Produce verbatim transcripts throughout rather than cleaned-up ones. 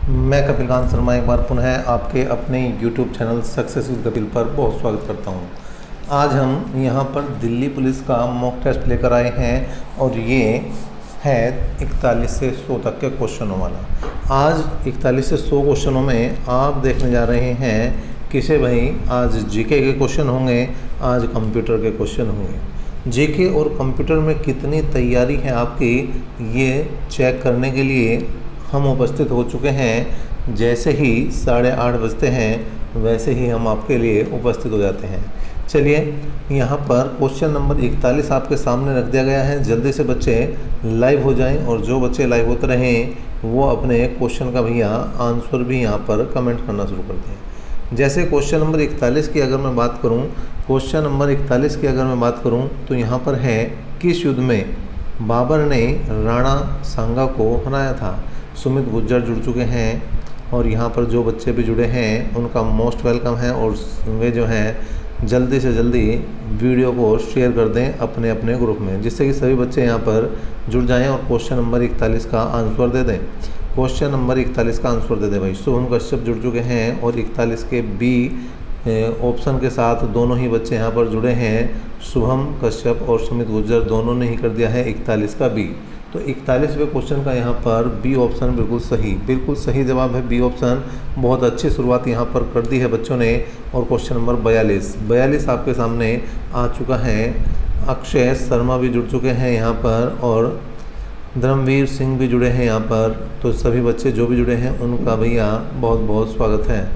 मैं कपिल कांत शर्मा एक बार पुनः आपके अपने YouTube channel success with Kapil पर बहुत स्वागत करता हूं। आज हम यहां पर दिल्ली पुलिस का मॉक टेस्ट लेकर आए हैं और ये है इकतालीस से सौ तक के क्वेश्चनों वाला। आज इकतालीस से सौ क्वेश्चनों में आप देखने जा रहे हैं किसे भाई आज जीके के क्वेश्चन होंगे, आज कंप्यूटर के क्वेश्चन होंगे। जीके और कंप्यूटर में कितनी तैयारी है आपकी, ये चेक करने के लिए हम उपस्थित हो चुके हैं। जैसे ही साढ़े आठ बजते हैं वैसे ही हम आपके लिए उपस्थित हो जाते हैं। चलिए यहाँ पर क्वेश्चन नंबर इकतालीस आपके सामने रख दिया गया है। जल्दी से बच्चे लाइव हो जाएं और जो बच्चे लाइव होते रहें वो अपने क्वेश्चन का भैया आंसर भी यहाँ पर कमेंट करना शुरू कर दें। जैसे क्वेश्चन नंबर इकतालीस की अगर मैं बात करूँ क्वेश्चन नंबर इकतालीस की अगर मैं बात करूँ तो यहाँ पर है, किस युद्ध में बाबर ने राणा सांगा को हराया था। सुमित गुज्जर जुड़ चुके हैं और यहाँ पर जो बच्चे भी जुड़े हैं उनका मोस्ट वेलकम है और वे जो हैं जल्दी से जल्दी वीडियो को शेयर कर दें अपने अपने ग्रुप में, जिससे कि सभी बच्चे यहाँ पर जुड़ जाएं और क्वेश्चन नंबर इकतालीस का आंसर दे दें। क्वेश्चन नंबर इकतालीस का आंसर दे दें भाई। शुभम कश्यप जुड़ चुके हैं और इकतालीस के बी ऑप्शन के साथ दोनों ही बच्चे यहाँ पर जुड़े हैं। शुभम कश्यप और सुमित गुज्जर दोनों ने ही कर दिया है इकतालीस का बी। तो इकतालीसवें क्वेश्चन का यहाँ पर बी ऑप्शन बिल्कुल सही बिल्कुल सही जवाब है बी ऑप्शन। बहुत अच्छी शुरुआत यहाँ पर कर दी है बच्चों ने। और क्वेश्चन नंबर बयालीस बयालीस आपके सामने आ चुका है। अक्षय शर्मा भी जुड़ चुके हैं यहाँ पर और धर्मवीर सिंह भी जुड़े हैं यहाँ पर। तो सभी बच्चे जो भी जुड़े हैं उनका भैया बहुत बहुत स्वागत है।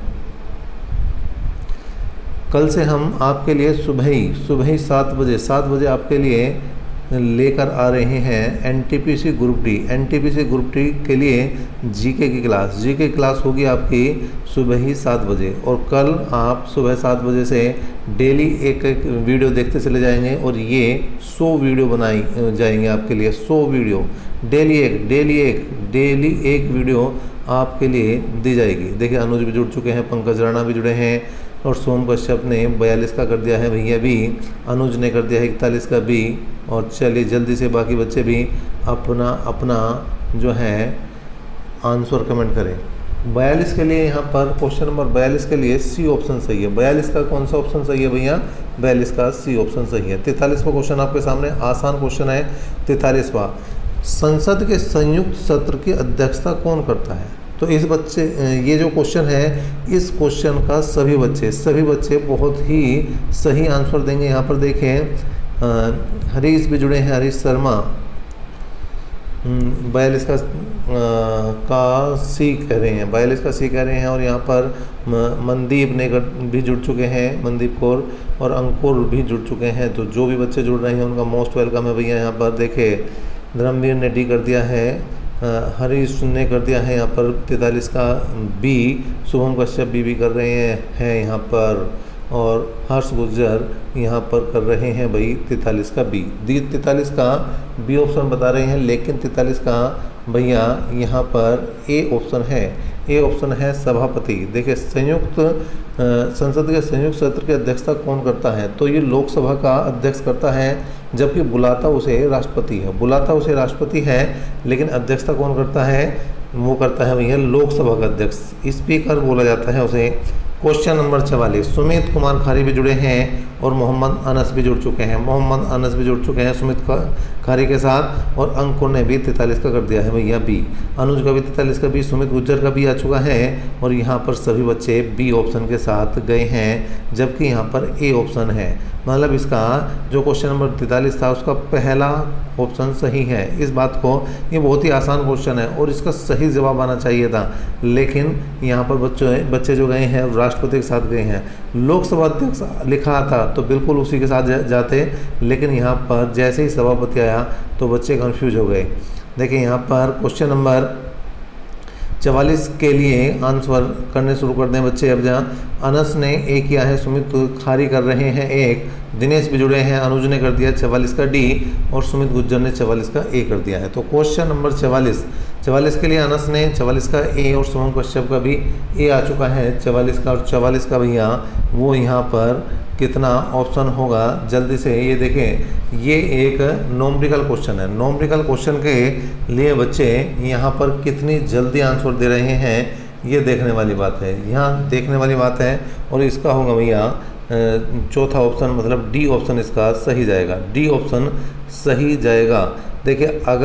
कल से हम आपके लिए सुबह ही सुबह ही सात बजे सात बजे आपके लिए लेकर आ रहे हैं NTPC group D. NTPC group D के लिए जीके की क्लास जीके क्लास होगी आपकी सुबह ही सात बजे। और कल आप सुबह सात बजे से डेली एक एक वीडियो देखते चले जाएंगे और ये सौ वीडियो बनाई जाएंगे आपके लिए। सौ वीडियो डेली एक डेली एक डेली एक वीडियो आपके लिए दी जाएगी। देखिए अनुज भी जुड़ चुके हैं, पंकज राणा भी जुड़े हैं और सोम कश्यप ने बयालीस का कर दिया है भैया बी, अनुज ने कर दिया है इकतालीस का बी। और चलिए जल्दी से बाकी बच्चे भी अपना अपना जो है आंसर कमेंट करें। बयालीस के लिए यहाँ पर क्वेश्चन नंबर बयालीस के लिए सी ऑप्शन सही है। बयालीस का कौन सा ऑप्शन सही है भैया? बयालीस का सी ऑप्शन सही है। तैंतालीसवां क्वेश्चन आपके सामने आसान क्वेश्चन है। तैंतालीसवां, संसद के संयुक्त सत्र की अध्यक्षता कौन करता है? तो इस बच्चे ये जो क्वेश्चन है इस क्वेश्चन का सभी बच्चे सभी बच्चे बहुत ही सही आंसर देंगे। यहाँ पर देखें हरीश भी जुड़े हैं, हरीश शर्मा बयालीस का आ, का सी कह रहे हैं बयालीस का सी कह रहे हैं। और यहाँ पर मनदीप ने भी जुड़ चुके हैं, मनदीप कौर और अंकुर भी जुड़ चुके हैं। तो जो भी बच्चे जुड़ रहे हैं उनका मोस्ट वेलकम है भैया। यहाँ पर देखे धर्मवीर ने डी कर दिया है, हरीश ने कर दिया है यहाँ पर तैंतालीस का बी, शुभम कश्यप बी भी कर रहे हैं हैं यहाँ पर और हर्ष गुज्जर यहाँ पर कर रहे हैं भाई तैंतालीस का बी। दी तैंतालीस का बी ऑप्शन बता रहे हैं, लेकिन तैंतालीस का भैया यहाँ पर ए ऑप्शन है। ए ऑप्शन है सभापति। देखिए संयुक्त संसद के संयुक्त सत्र की अध्यक्षता कौन करता है? तो ये लोकसभा का अध्यक्ष करता है, जबकि बुलाता उसे राष्ट्रपति है। बुलाता उसे राष्ट्रपति है लेकिन अध्यक्षता कौन करता है? वो करता है भैया लोकसभा का अध्यक्ष, स्पीकर बोला जाता है उसे। क्वेश्चन नंबर चवालीस, सुमित कुमार खारी भी जुड़े हैं और मोहम्मद अनस भी जुड़ चुके हैं। मोहम्मद अनस भी जुड़ चुके हैं सुमित खारी के साथ और अंकुर ने भी तैंतालीस का कर दिया है भैया बी। अनुज का भी तैंतालीस का बी, सुमित गुज्जर का भी आ चुका है और यहाँ पर सभी बच्चे बी ऑप्शन के साथ गए हैं, जबकि यहाँ पर ए ऑप्शन है। मतलब इसका जो क्वेश्चन नंबर तैंतालीस था उसका पहला ऑप्शन सही है। इस बात को ये बहुत ही आसान क्वेश्चन है और इसका सही जवाब आना चाहिए था, लेकिन यहाँ पर बच्चों बच्चे जो गए हैं राष्ट्रपति के साथ गए हैं। लोकसभा अध्यक्ष लिखा था तो बिल्कुल उसी के साथ जा, जाते, लेकिन यहाँ पर जैसे ही सभापति आया तो बच्चे कंफ्यूज हो गए। देखिए यहाँ पर क्वेश्चन नंबर चवालीस के लिए आंसर करने शुरू कर दें बच्चे। अब जहाँ अनस ने ए किया है, सुमित खारी कर रहे हैं एक, दिनेश भी जुड़े हैं, अनुज ने कर दिया चवालीस का डी और सुमित गुज्जर ने चवालीस का ए कर दिया है। तो क्वेश्चन नंबर चवालीस चवालीस के लिए अनस ने चवालीस का ए और शुभम कश्यप का भी ए आ चुका है चवालीस का। और चवालीस का भैया वो यहाँ पर कितना ऑप्शन होगा जल्दी से ये देखें। ये एक नोमरिकल क्वेश्चन है। नोमरिकल क्वेश्चन के लिए बच्चे यहाँ पर कितनी जल्दी आंसर दे रहे हैं ये देखने वाली बात है, यहाँ देखने वाली बात है। और इसका होगा भैया चौथा ऑप्शन, मतलब डी ऑप्शन इसका सही जाएगा, डी ऑप्शन सही जाएगा। देखिए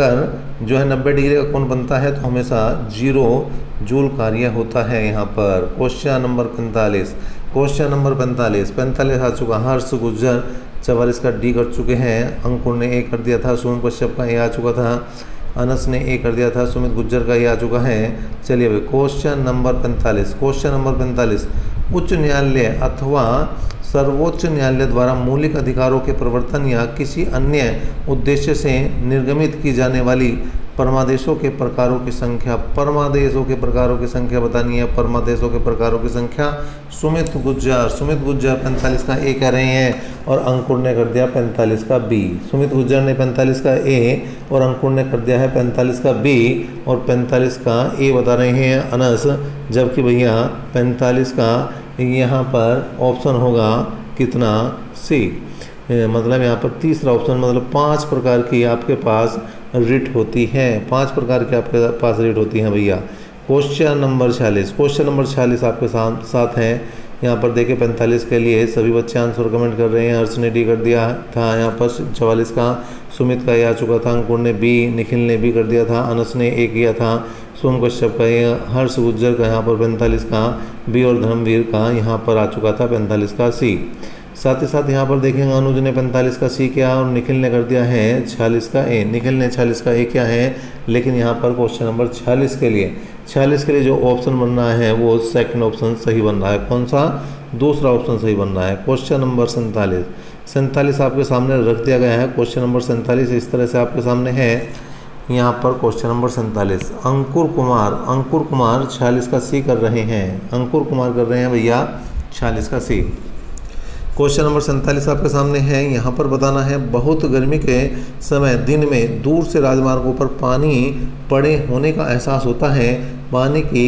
अगर जो है नब्बे डिग्री का कोण बनता है तो हमेशा जीरो जूल कार्य होता है यहाँ पर। क्वेश्चन नंबर पैंतालीस, क्वेश्चन नंबर पैंतालीस पैंतालीस आ चुका। हर्ष गुज्जर चवालीस का डी कर चुके हैं, अंकुर ने ए कर दिया था, सुमन कश्यप का ए आ चुका था, अनस ने ए कर दिया था, सुमित गुज्जर का ए आ चुका है। चलिए भाई क्वेश्चन नंबर पैंतालीस, क्वेश्चन नंबर पैंतालीस उच्च न्यायालय अथवा सर्वोच्च न्यायालय द्वारा मौलिक अधिकारों के प्रवर्तन या किसी अन्य उद्देश्य से निर्गमित की जाने वाली परमादेशों के प्रकारों की संख्या, परमादेशों के प्रकारों की संख्या बतानी है, परमादेशों के प्रकारों की संख्या। सुमित गुज्जर, सुमित गुज्जर पैंतालीस का ए कह रहे हैं और अंकुर ने कर दिया पैंतालीस का बी। सुमित गुज्जर ने पैंतालीस का ए और अंकुर ने कर दिया है पैंतालीस का बी, और पैंतालीस का ए बता रहे हैं अनस, जबकि भैया पैंतालीस का यहाँ पर ऑप्शन होगा कितना, सी। मतलब यहाँ पर तीसरा ऑप्शन, मतलब पांच प्रकार की आपके पास रिट होती है, पांच प्रकार की आपके पास रिट होती हैं भैया। क्वेश्चन नंबर छियालीस, क्वेश्चन नंबर छियालीस आपके साथ साथ है। यहाँ पर देखिए पैंतालीस के लिए सभी बच्चे आंसर कमेंट कर रहे हैं। हर्ष ने डी कर दिया था, यहाँ पर चवालीस का सुमित का ए आ चुका था, अंकुर ने बी, निखिल ने बी कर दिया था, अनस ने ए किया था, सोम कश्यप का ए, हर्ष गुज्जर का यहाँ पर पैंतालीस का बी और धर्मवीर का यहाँ पर आ चुका था पैंतालीस का सी। साथ ही साथ यहाँ पर देखेंगे अनुज ने पैंतालीस का सी किया और निखिल ने कर दिया है छियालीस का ए, निखिल ने छियालीस का ए किया है। लेकिन यहाँ पर क्वेश्चन नंबर छियालीस के लिए छियालीस के लिए जो ऑप्शन बन रहा है वो सेकंड ऑप्शन सही बन रहा है। कौन सा, दूसरा ऑप्शन सही बन रहा है। क्वेश्चन नंबर सैंतालीस, सैंतालीस आपके सामने रख दिया गया है। क्वेश्चन नंबर सैंतालीस इस तरह से आपके सामने है। यहाँ पर क्वेश्चन नंबर सैंतालीस, अंकुर कुमार, अंकुर कुमार छियालीस का सी कर रहे हैं, अंकुर कुमार कर रहे हैं भैया छियालीस का सी। क्वेश्चन नंबर सैंतालीस आपके सामने है। यहाँ पर बताना है बहुत गर्मी के समय दिन में दूर से राजमार्गों पर पानी पड़े होने का एहसास होता है, पानी की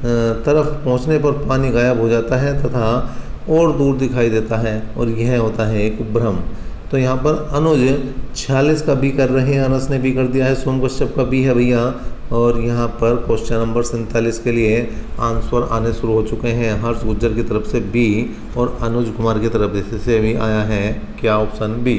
तरफ पहुँचने पर पानी गायब हो जाता है तथा और दूर दिखाई देता है, और यह होता है एक भ्रम। तो यहाँ पर अनुज छियालीस का बी कर रहे हैं, अनस ने बी कर दिया है, सोम कश्यप का बी है भैया। और यहाँ पर क्वेश्चन नंबर सैंतालीस के लिए आंसर आने शुरू हो चुके हैं। हर्ष गुज्जर की तरफ से बी और अनुज कुमार की तरफ से भी आया है क्या, ऑप्शन बी।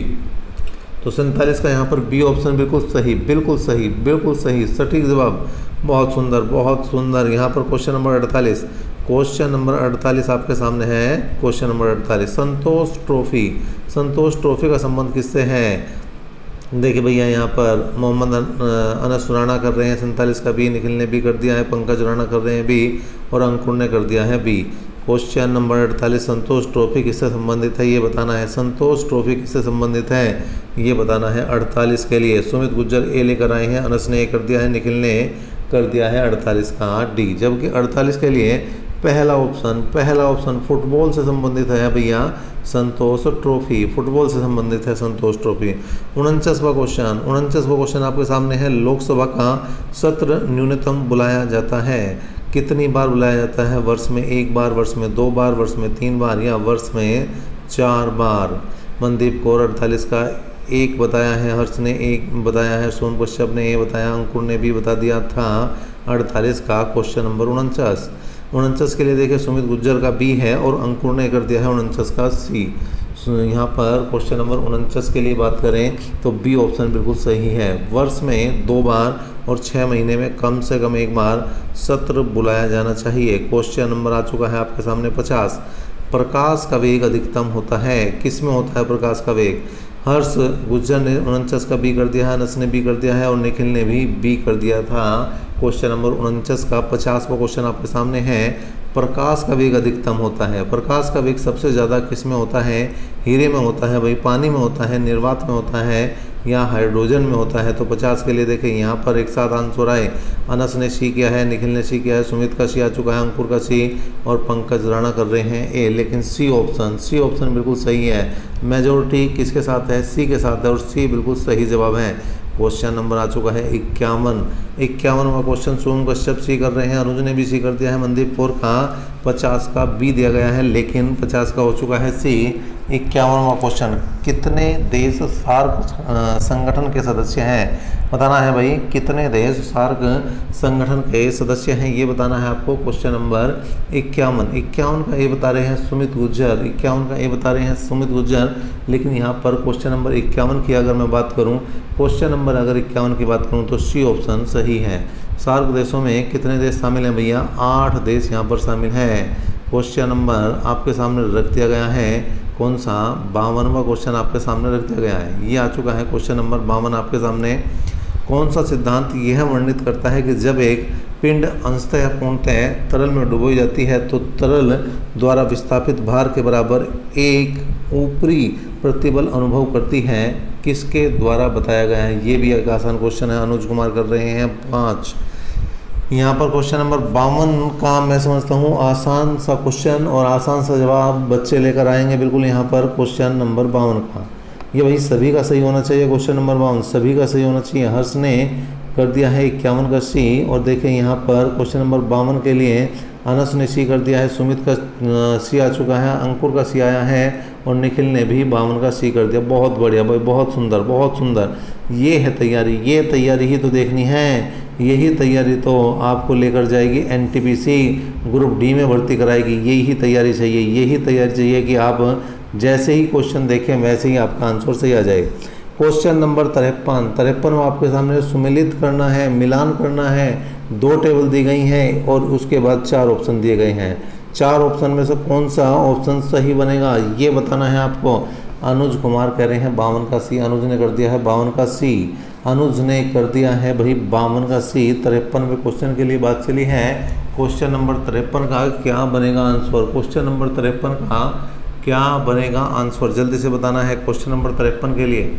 तो सैंतालीस का यहाँ पर बी ऑप्शन बिल्कुल सही, बिल्कुल सही, बिल्कुल सही, सटीक जवाब। बहुत सुंदर, बहुत सुंदर। यहाँ पर क्वेश्चन नंबर अड़तालीस, क्वेश्चन नंबर अड़तालीस आपके सामने है। क्वेश्चन नंबर अड़तालीस, संतोष ट्रॉफी, संतोष ट्रॉफी का संबंध किससे है? देखिए भैया यहाँ पर मोहम्मद अनस राणा कर रहे हैं सैंतालीस का बी, निखिल ने बी कर दिया है, पंकज राणा कर रहे हैं बी और अंकुर ने कर दिया है बी। क्वेश्चन नंबर अड़तालीस, संतोष ट्रॉफी किससे संबंधित है ये बताना है। संतोष ट्रॉफी किससे संबंधित है ये बताना है। अड़तालीस के लिए सुमित गुज्जर ए लेकर आए हैं, अनस ने ए कर दिया है, निखिल ने कर दिया है अड़तालीस का डी। जबकि अड़तालीस के लिए पहला ऑप्शन, पहला ऑप्शन फुटबॉल से संबंधित है भैया, संतोष ट्रॉफी, फुटबॉल से संबंधित है संतोष ट्रॉफी। उनचासवां क्वेश्चन, उनचासवां क्वेश्चन आपके सामने है। लोकसभा का सत्र न्यूनतम बुलाया जाता है, कितनी बार बुलाया जाता है? वर्ष में एक बार, वर्ष में दो बार, वर्ष में तीन बार या वर्ष में चार बार? मनदीप कौर अड़तालीस का एक बताया है, हर्ष ने एक बताया है, सोम कश्यप ने ये बताया, अंकुर ने भी बता दिया था अड़तालीस का। क्वेश्चन नंबर उनचास, उनचास के लिए देखिए सुमित गुज्जर का बी है और अंकुर ने कर दिया है उनचास का सी। यहाँ पर क्वेश्चन नंबर उनचास के लिए बात करें तो बी ऑप्शन बिल्कुल सही है। वर्ष में दो बार और छः महीने में कम से कम एक बार सत्र बुलाया जाना चाहिए। क्वेश्चन नंबर आ चुका है आपके सामने पचास, प्रकाश का वेग अधिकतम होता है, किस में होता है प्रकाश का वेग? हर्ष गुज्जर ने उनचास का बी कर दिया है, अनस ने बी कर दिया है और निखिल ने भी बी कर दिया था। क्वेश्चन नंबर उनचास का पचासवां क्वेश्चन आपके सामने है। प्रकाश का वेग अधिकतम होता है, प्रकाश का वेग सबसे ज़्यादा किस में होता है? हीरे में होता है भाई, पानी में होता है, निर्वात में होता है या हाइड्रोजन में होता है? तो पचास के लिए देखिए यहाँ पर एक साथ आंसर आए। अनस ने सी किया है, निखिल ने सी किया है, सुमित का सी आ चुका है, अंकुर का सी और पंकज राणा कर रहे हैं ए। लेकिन सी ऑप्शन, सी ऑप्शन बिल्कुल सही है। मेजोरिटी किसके साथ है? सी के साथ है और सी बिल्कुल सही जवाब है। क्वेश्चन नंबर आ चुका है इक्यावन, इक्यावनवा क्वेश्चन सोम कश्यप सी कर रहे हैं, अनुज ने भी सी कर दिया है, मनदीप कौर का पचास का बी दिया गया है लेकिन पचास का हो चुका है सी। इक्यावनवा क्वेश्चन, कितने देश सार्क संगठन के सदस्य हैं? बताना है भाई कितने देश सार्क संगठन के सदस्य हैं, ये बताना है आपको। क्वेश्चन नंबर इक्यावन इक्यावन का ये बता रहे हैं सुमित गुर्जर, इक्यावन का ये बता रहे हैं सुमित गुर्जर। लेकिन यहाँ पर क्वेश्चन नंबर इक्यावन की अगर मैं बात करूँ, क्वेश्चन नंबर अगर इक्यावन की बात करूँ तो सी ऑप्शन सही है। सार्क देशों में कितने देश शामिल हैं भैया? आठ देश यहाँ पर शामिल हैं। क्वेश्चन नंबर आपके सामने रख दिया गया है, कौन सा? बावनवा क्वेश्चन आपके सामने रख दिया गया है, ये आ चुका है क्वेश्चन नंबर बावन आपके सामने। कौन सा सिद्धांत यह वर्णित करता है कि जब एक पिंड अंशतः या पूर्णतः तरल में डुबोई जाती है तो तरल द्वारा विस्थापित भार के बराबर एक ऊपरी प्रतिबल अनुभव करती है? किसके द्वारा बताया गया है? ये भी एक आसान क्वेश्चन है, अनुज कुमार कर रहे हैं पाँच। यहाँ पर क्वेश्चन नंबर बावन का मैं समझता हूँ आसान सा क्वेश्चन और आसान सा जवाब बच्चे लेकर आएंगे बिल्कुल यहाँ पर क्वेश्चन नंबर बावन का। ये भाई सभी का सही होना चाहिए, क्वेश्चन नंबर बावन सभी का सही होना चाहिए। हर्ष ने कर दिया है इक्यावन का सी, और देखें यहाँ पर क्वेश्चन नंबर बावन के लिए अनस ने सी कर दिया है, सुमित का सी आ चुका है, अंकुर का सी आया है, और निखिल ने भी बावन का सी कर दिया। बहुत बढ़िया भाई, बहुत सुंदर बहुत सुंदर। ये है तैयारी, ये तैयारी ही तो देखनी है, यही तैयारी तो आपको लेकर जाएगी N T P C group D में भर्ती कराएगी। यही तैयारी चाहिए, यही तैयारी चाहिए कि आप जैसे ही क्वेश्चन देखें वैसे ही आपका आंसर सही आ जाए। क्वेश्चन नंबर तिरपन तिरपन में आपके सामने सुमेलित करना है, मिलान करना है। दो टेबल दी गई हैं और उसके बाद चार ऑप्शन दिए गए हैं। चार ऑप्शन में से कौन सा ऑप्शन सही बनेगा ये बताना है आपको। अनुज कुमार कह रहे हैं बावन का सी, अनुज ने कर दिया है बावन का सी, अनुज ने कर दिया है भाई बावन का सी। तिरपन में क्वेश्चन के लिए बात चली है, क्वेश्चन नंबर तिरपन का क्या बनेगा आंसर? क्वेश्चन नंबर तिरपन का क्या बनेगा आंसर? जल्दी से बताना है क्वेश्चन नंबर तिरपन के लिए।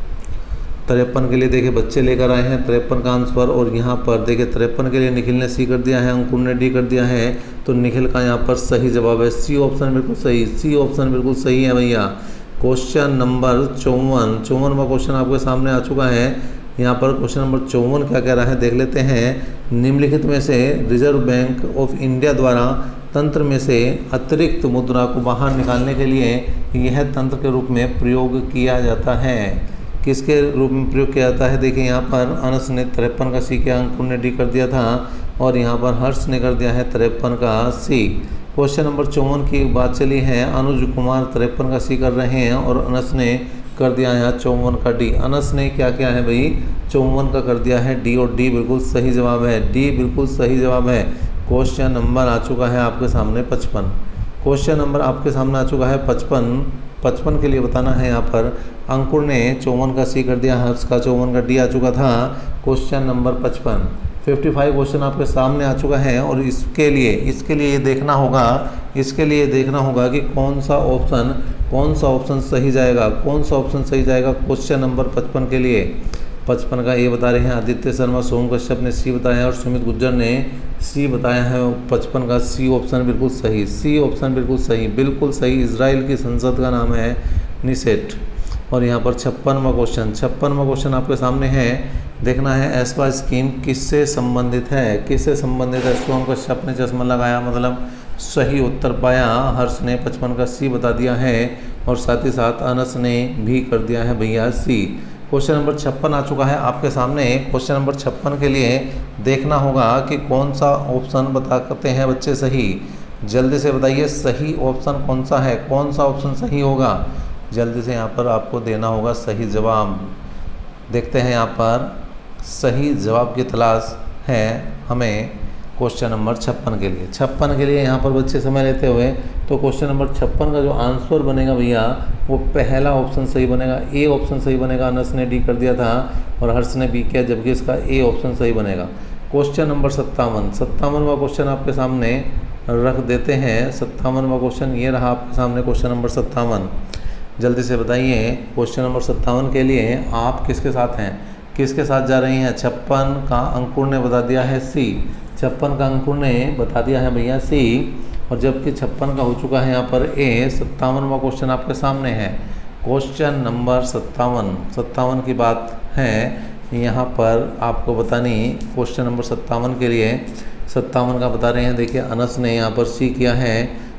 तिरपन के लिए देखिए बच्चे लेकर आए हैं तिरपन का आंसर, और यहाँ पर देखिए तिरपन के लिए निखिल ने सी कर दिया है, अंकुर ने डी कर दिया है, तो निखिल का यहाँ पर सही जवाब है सी ऑप्शन बिल्कुल सही, सी ऑप्शन बिल्कुल सही है भैया। क्वेश्चन नंबर चौवन चौवनवा क्वेश्चन आपके सामने आ चुका है। यहाँ पर क्वेश्चन नंबर चौवन क्या कह रहा है देख लेते हैं। निम्नलिखित में से रिजर्व बैंक ऑफ इंडिया द्वारा तंत्र में से अतिरिक्त मुद्रा को बाहर निकालने के लिए यह तंत्र के रूप में प्रयोग किया जाता है? किसके रूप में प्रयोग किया जाता है? देखिए यहाँ पर अनस ने तिरपन का सी किया, अंकुर ने डी कर दिया था, और यहाँ पर हर्ष ने कर दिया है तिरपन का सी। क्वेश्चन नंबर चौवन की बात चली है, अनुज कुमार तिरपन का सी कर रहे हैं और अनस ने कर दिया है चौवन का डी। अनस ने क्या किया है भाई? चौवन का कर दिया है डी, और डी बिल्कुल सही जवाब है, डी बिल्कुल सही जवाब है। क्वेश्चन नंबर आ चुका है आपके सामने पचपन क्वेश्चन नंबर आपके सामने आ चुका है पचपन पचपन के लिए बताना है यहाँ पर। अंकुर ने चौवन का सी कर दिया, हर्ष का चौवन का डी आ चुका था। क्वेश्चन नंबर पचपन पचपन क्वेश्चन आपके सामने आ चुका है, और इसके लिए इसके लिए ये देखना होगा इसके लिए देखना होगा कि कौन सा ऑप्शन कौन सा ऑप्शन सही जाएगा, कौन सा ऑप्शन सही जाएगा क्वेश्चन नंबर पचपन के लिए। पचपन का ये बता रहे हैं आदित्य शर्मा, सोम कश्यप ने सी बताया और सुमित गुर्जर ने सी बताया है। पचपन का सी ऑप्शन बिल्कुल सही, सी ऑप्शन बिल्कुल सही बिल्कुल सही। इजराइल की संसद का नाम है निसेट। और यहाँ पर छप्पनवा क्वेश्चन छप्पनवा क्वेश्चन आपके सामने है, देखना है एस्पा स्कीम किससे संबंधित है, किससे संबंधित है। सोम कश्यप ने चश्मा लगाया मतलब सही उत्तर पाया। हर्ष ने पचपन का सी बता दिया है, और साथ ही साथ अनस ने भी कर दिया है भैया सी। क्वेश्चन नंबर छप्पन आ चुका है आपके सामने। क्वेश्चन नंबर छप्पन के लिए देखना होगा कि कौन सा ऑप्शन बता करते हैं बच्चे सही। जल्दी से बताइए सही ऑप्शन कौन सा है, कौन सा ऑप्शन सही होगा। जल्दी से यहाँ पर आपको देना होगा सही जवाब। देखते हैं यहाँ पर सही जवाब की तलाश है हमें क्वेश्चन नंबर छप्पन के लिए। छप्पन के लिए यहाँ पर बच्चे समय लेते हुए, तो क्वेश्चन नंबर छप्पन का जो आंसर बनेगा भैया वो पहला ऑप्शन सही बनेगा, ए ऑप्शन सही बनेगा। अनस ने डी कर दिया था और हर्ष ने बी किया, जबकि इसका ए ऑप्शन सही बनेगा। क्वेश्चन नंबर सत्तावन सत्तावनवा क्वेश्चन आपके सामने रख देते हैं। सत्तावनवा क्वेश्चन ये रहा आपके सामने, क्वेश्चन नंबर सत्तावन। जल्दी से बताइए क्वेश्चन नंबर सत्तावन के लिए आप किसके साथ हैं, किसके साथ जा रही हैं। छप्पन का अंकुर ने बता दिया है सी, छप्पन का अंकुर ने बता दिया है भैया सी, और जबकि छप्पन का हो चुका है यहाँ पर ए। सत्तावनवा क्वेश्चन आपके सामने है, क्वेश्चन नंबर सत्तावन सत्तावन की बात है यहाँ पर आपको बतानी। क्वेश्चन नंबर सत्तावन के लिए सत्तावन का बता रहे हैं, देखिए अनस ने यहाँ पर सी किया है,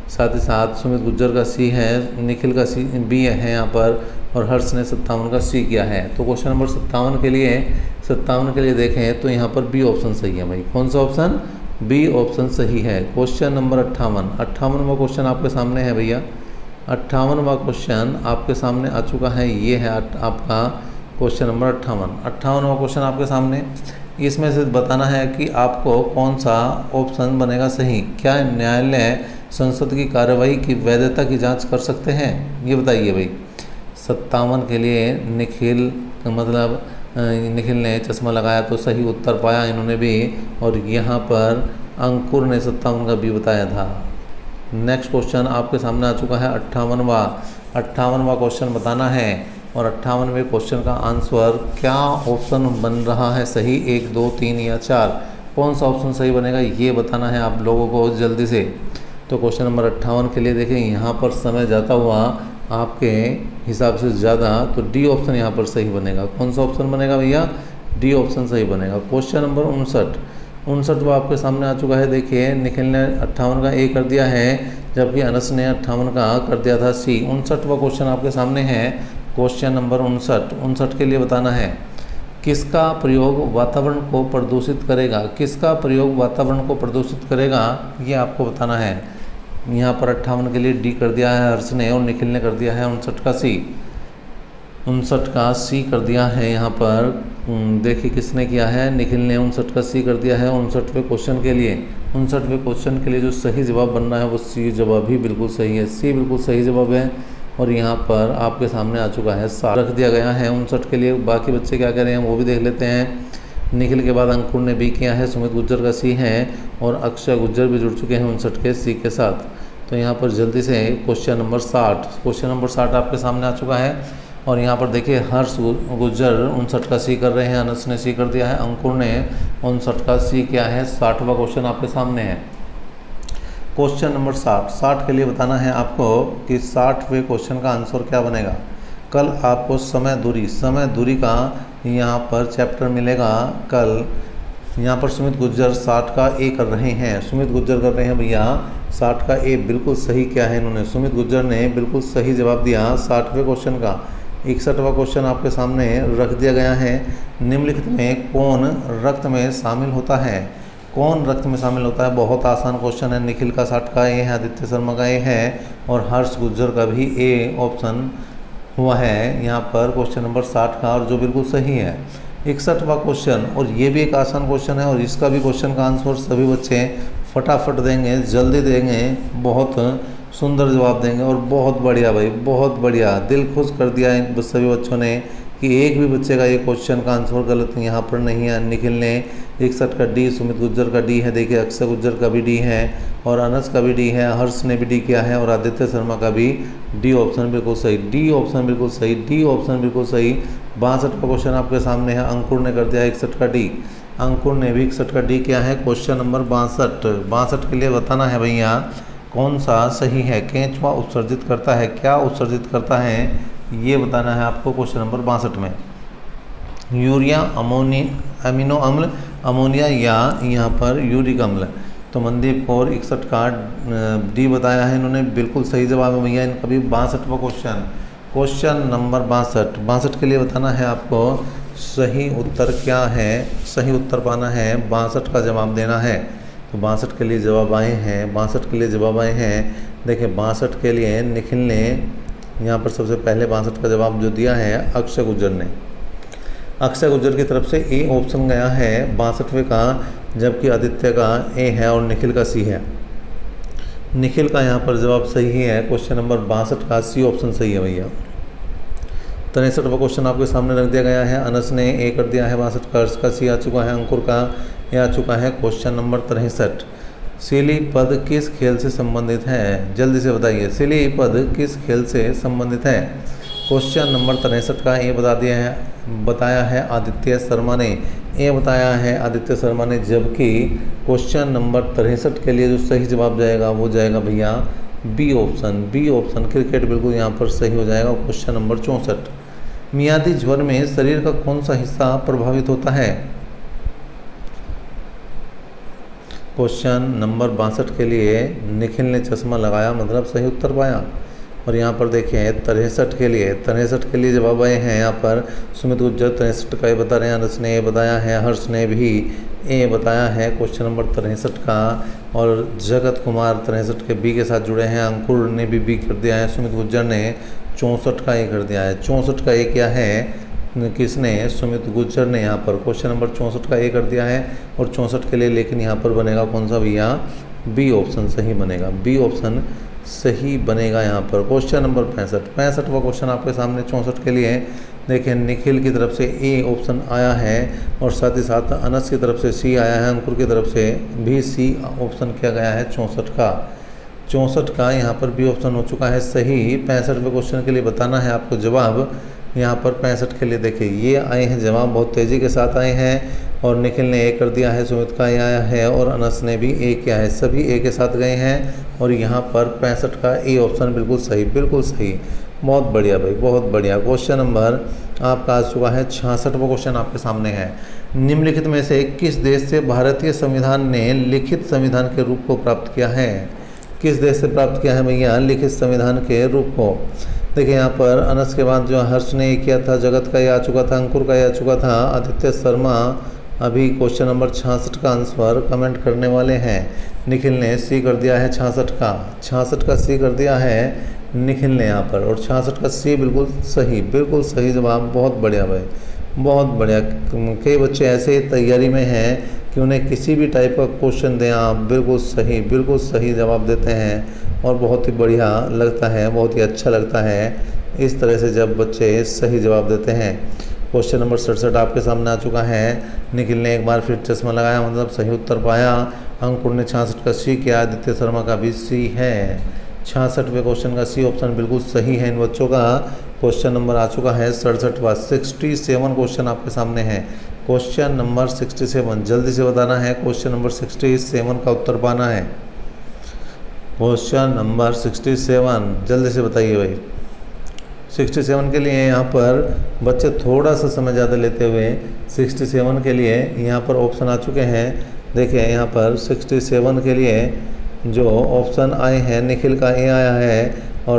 साथ ही साथ सुमित गुज्जर का सी है, निखिल का सी बी है यहाँ पर, और हर्ष ने सत्तावन का सी किया है। तो क्वेश्चन नंबर सत्तावन के लिए सत्तावन के लिए देखें तो यहाँ पर बी ऑप्शन सही है भाई। कौन सा ऑप्शन? बी ऑप्शन सही है। क्वेश्चन नंबर अट्ठावन अट्ठावनवा क्वेश्चन आपके सामने है भैया। अट्ठावनवा क्वेश्चन आपके सामने आ चुका है, ये है आपका क्वेश्चन नंबर अट्ठावन। अट्ठावनवा क्वेश्चन आपके सामने, इसमें से बताना है कि आपको कौन सा ऑप्शन बनेगा सही। क्या न्यायालय संसद की कार्रवाई की वैधता की जांच कर सकते हैं, ये बताइए भाई। सत्तावन के लिए निखिल मतलब निखिल ने चश्मा लगाया तो सही उत्तर पाया इन्होंने भी, और यहाँ पर अंकुर ने सत्तावन का भी बताया था। नेक्स्ट क्वेश्चन आपके सामने आ चुका है अट्ठावनवा अट्ठावनवा क्वेश्चन बताना है, और अट्ठावनवें क्वेश्चन का आंसर क्या ऑप्शन बन रहा है सही, एक दो तीन या चार, कौन सा ऑप्शन सही बनेगा ये बताना है आप लोगों को जल्दी से। तो क्वेश्चन नंबर अट्ठावन के लिए देखें यहाँ पर समय जाता हुआ आपके हिसाब से ज़्यादा, तो डी ऑप्शन यहाँ पर सही बनेगा। कौन सा ऑप्शन बनेगा भैया? डी ऑप्शन सही बनेगा। क्वेश्चन नंबर उनसठ उनसठ वो आपके सामने आ चुका है। देखिए निखिल ने अट्ठावन का ए कर दिया है, जबकि अनस ने अट्ठावन का कर दिया था सी। उनसठवा क्वेश्चन आपके सामने है। क्वेश्चन नंबर उनसठ उनसठ के लिए बताना है किसका प्रयोग वातावरण को प्रदूषित करेगा, किसका प्रयोग वातावरण को प्रदूषित करेगा ये आपको बताना है। यहाँ पर अट्ठावन के लिए डी कर दिया है हर्ष ने, और निखिल ने कर दिया है उनसठ का सी। उनसठ का सी कर दिया है यहाँ पर, देखिए किसने किया है, निखिल ने उनसठ का सी कर दिया है। उनसठवें क्वेश्चन के लिए उनसठवें क्वेश्चन के लिए जो सही जवाब बनना है वो सी जवाब ही बिल्कुल सही है। सी बिल्कुल सही जवाब है, और यहाँ पर आपके सामने आ चुका है, सात रख दिया गया है उनसठ के लिए। बाकी बच्चे क्या कह रहे हैं वो भी देख लेते हैं। निखिल के बाद अंकुर ने बी किया है, सुमित गुज्जर का सी है, और अक्षय गुज्जर भी जुड़ चुके हैं उनसठ के सी के साथ। तो यहाँ पर जल्दी से क्वेश्चन नंबर साठ क्वेश्चन नंबर साठ आपके सामने आ चुका है, और यहाँ पर देखिए हर्ष गुज्जर उनसठ का सी कर रहे हैं, अनस ने सी कर दिया है, अंकुर ने उनसठ का सी किया है। साठवां क्वेश्चन आपके सामने है। क्वेश्चन नंबर साठ साठ के लिए बताना है आपको कि साठवें क्वेश्चन का आंसर क्या बनेगा। कल आपको समय दूरी समय दूरी का यहाँ पर चैप्टर मिलेगा कल। यहाँ पर सुमित गुज्जर साठ का ए कर रहे हैं, सुमित गुज्जर कर रहे हैं भैया साठ का ए। बिल्कुल सही क्या है इन्होंने, सुमित गुज्जर ने बिल्कुल सही जवाब दिया साठवें क्वेश्चन का। इकसठवां क्वेश्चन आपके सामने रख दिया गया है। निम्नलिखित में कौन रक्त में शामिल होता है, कौन रक्त में शामिल होता है। बहुत आसान क्वेश्चन है। निखिल का साठ का ए है, आदित्य शर्मा का ए है, और हर्ष गुज्जर का भी ए ऑप्शन हुआ है यहाँ पर क्वेश्चन नंबर साठ का, और जो बिल्कुल सही है। इकसठवां क्वेश्चन, और ये भी एक आसान क्वेश्चन है, और इसका भी क्वेश्चन का आंसर सभी बच्चे फटाफट देंगे, जल्दी देंगे, बहुत सुंदर जवाब देंगे, और बहुत बढ़िया भाई, बहुत बढ़िया। दिल खुश कर दिया इन सभी बच्चों ने कि एक भी बच्चे का ये क्वेश्चन का आंसर गलत यहाँ पर नहीं है। निखिल ने इकसठ का डी, सुमित गुज्जर का डी है, देखिए अक्षय गुज्जर का भी डी है, और अनस का भी डी है, हर्ष ने भी डी किया है, और आदित्य शर्मा का भी डी ऑप्शन बिल्कुल सही। डी ऑप्शन बिल्कुल सही, डी ऑप्शन बिल्कुल सही। बासठ का क्वेश्चन आपके सामने है। अंकुर ने कर दिया इकसठ का डी, अंकुर ने भी इकसठ का डी किया है। क्वेश्चन नंबर बासठ बासठ के लिए बताना है भैया कौन सा सही है। केंचुआ उत्सर्जित करता है, क्या उत्सर्जित करता है ये बताना है आपको क्वेश्चन नंबर बासठ में। यूरिया, अमोनी अमीनो अम्ल, अमोनिया, या यहाँ पर यूरिक अम्ल। तो मनदीप कौर इकसठ का डी बताया है इन्होंने, बिल्कुल सही जवाब है भैया इनका भी। बासठवां क्वेश्चन क्वेश्चन नंबर बासठ बासठ के लिए बताना है आपको सही उत्तर क्या है, सही उत्तर पाना है, बासठ का जवाब देना है। तो बासठ के लिए जवाब आए हैं, बासठ के लिए जवाब आए हैं। देखिए बासठ के लिए निखिल ने यहाँ पर सबसे पहले बासठ का जवाब जो दिया है अक्षय गुज्जर ने, अक्षय गुज्जर की तरफ से ए ऑप्शन गया है बासठवें का, जबकि आदित्य का ए है और निखिल का सी है। निखिल का यहाँ पर जवाब सही है। क्वेश्चन नंबर बासठ का सी ऑप्शन सही है भैया। तिरसठवां क्वेश्चन आपके सामने रख दिया गया है। अनस ने ए कर दिया है बासठ का, का सी आ चुका है, अंकुर का ए आ चुका है। क्वेश्चन नंबर तिरसठ सिली पद किस खेल से संबंधित है, जल्दी से बताइए। सिली पद किस खेल से संबंधित है। क्वेश्चन नंबर तिरसठ का ए बता दिया है, बताया है आदित्य शर्मा ने, ए बताया है आदित्य शर्मा ने, जबकि क्वेश्चन नंबर तिरसठ के लिए जो सही जवाब जाएगा वो जाएगा भैया B option, B option cricket बिल्कुल यहाँ पर सही हो जाएगा। क्वेश्चन नंबर चौंसठ मियादी ज्वर में शरीर का कौन सा हिस्सा प्रभावित होता है। क्वेश्चन नंबर बासठ के लिए निखिल ने चश्मा लगाया मतलब सही उत्तर पाया। और यहाँ पर देखिए तिरसठ के लिए तिरसठ के लिए जवाब आए हैं। यहाँ पर सुमित गुज्जर तिरसठ का ए बता रहे हैं, अनस ने ए बताया है, हर्ष ने भी ए बताया है क्वेश्चन नंबर तिरसठ का। और जगत कुमार तिरसठ के बी के साथ जुड़े हैं, अंकुर ने भी बी कर दिया है, सुमित गुज्जर ने चौंसठ का ए कर दिया है। चौंसठ का ए क्या है, किसने, सुमित गुज्जर ने यहाँ पर क्वेश्चन नंबर चौंसठ का ए कर दिया है। और चौंसठ के लिए लेकिन यहाँ पर बनेगा कौन सा भैया, बी ऑप्शन सही बनेगा, बी ऑप्शन सही बनेगा यहाँ पर। क्वेश्चन नंबर पैंसठ पैंसठवा क्वेश्चन आपके सामने चौंसठ के लिए देखिए निखिल की तरफ से ए ऑप्शन आया है और साथ ही साथ अनस की तरफ से सी आया है, अंकुर की तरफ से भी सी ऑप्शन किया गया है चौंसठ का। चौंसठ का यहाँ पर बी ऑप्शन हो चुका है सही। पैंसठवें क्वेश्चन के लिए बताना है आपको जवाब। यहाँ पर पैंसठ के लिए देखिए ये आए हैं जवाब, बहुत तेज़ी के साथ आए हैं। और निखिल ने ए कर दिया है, सुमित का ए आया है और अनस ने भी ए किया है, सभी ए के साथ गए हैं। और यहाँ पर पैंसठ का ए ऑप्शन बिल्कुल सही, बिल्कुल सही, बहुत बढ़िया भाई, बहुत बढ़िया। क्वेश्चन नंबर आपका आ चुका है छियासठवां क्वेश्चन आपके सामने है। निम्नलिखित में से किस देश से भारतीय संविधान ने लिखित संविधान के रूप को प्राप्त किया है? किस देश से प्राप्त किया है भैया लिखित संविधान के रूप को? देखिए यहाँ पर अनस के बाद जो हर्ष ने किया था, जगत का ये आ चुका था, अंकुर का ये आ चुका था, आदित्य शर्मा अभी क्वेश्चन नंबर छियासठ का आंसर कमेंट करने वाले हैं। निखिल ने सी कर दिया है छियासठ का, छियासठ का सी कर दिया है निखिल ने यहाँ पर। और छियासठ का सी बिल्कुल सही, बिल्कुल सही जवाब, बहुत बढ़िया भाई, बहुत बढ़िया। कई बच्चे ऐसे तैयारी में हैं कि उन्हें किसी भी टाइप का क्वेश्चन दें आप बिल्कुल सही, बिल्कुल सही जवाब देते हैं और बहुत ही बढ़िया लगता है, बहुत ही अच्छा लगता है इस तरह से जब बच्चे सही जवाब देते हैं। क्वेश्चन नंबर सड़सठ आपके सामने आ चुका है। निखिल ने एक बार फिर चश्मा लगाया मतलब सही उत्तर पाया। अंकुर ने छियासठ का सी किया, आदित्य शर्मा का भी सी है। छियासठवें क्वेश्चन का सी ऑप्शन बिल्कुल सही है इन बच्चों का। क्वेश्चन नंबर आ चुका है सड़सठवा, सिक्सटी सेवन क्वेश्चन आपके सामने है। क्वेश्चन नंबर सिक्सटी सेवन जल्दी से बताना है, क्वेश्चन नंबर सिक्सटी सेवन का उत्तर पाना है। क्वेश्चन नंबर सिक्सटी सेवन जल्दी से बताइए भाई। सिक्सटी सेवन के लिए यहाँ पर बच्चे थोड़ा सा समय ज़्यादा लेते हुए सिक्सटी सेवन के लिए यहाँ पर ऑप्शन आ चुके हैं। देखिए यहाँ पर सिक्सटी सेवन के लिए जो ऑप्शन आए हैं, निखिल का ए आया है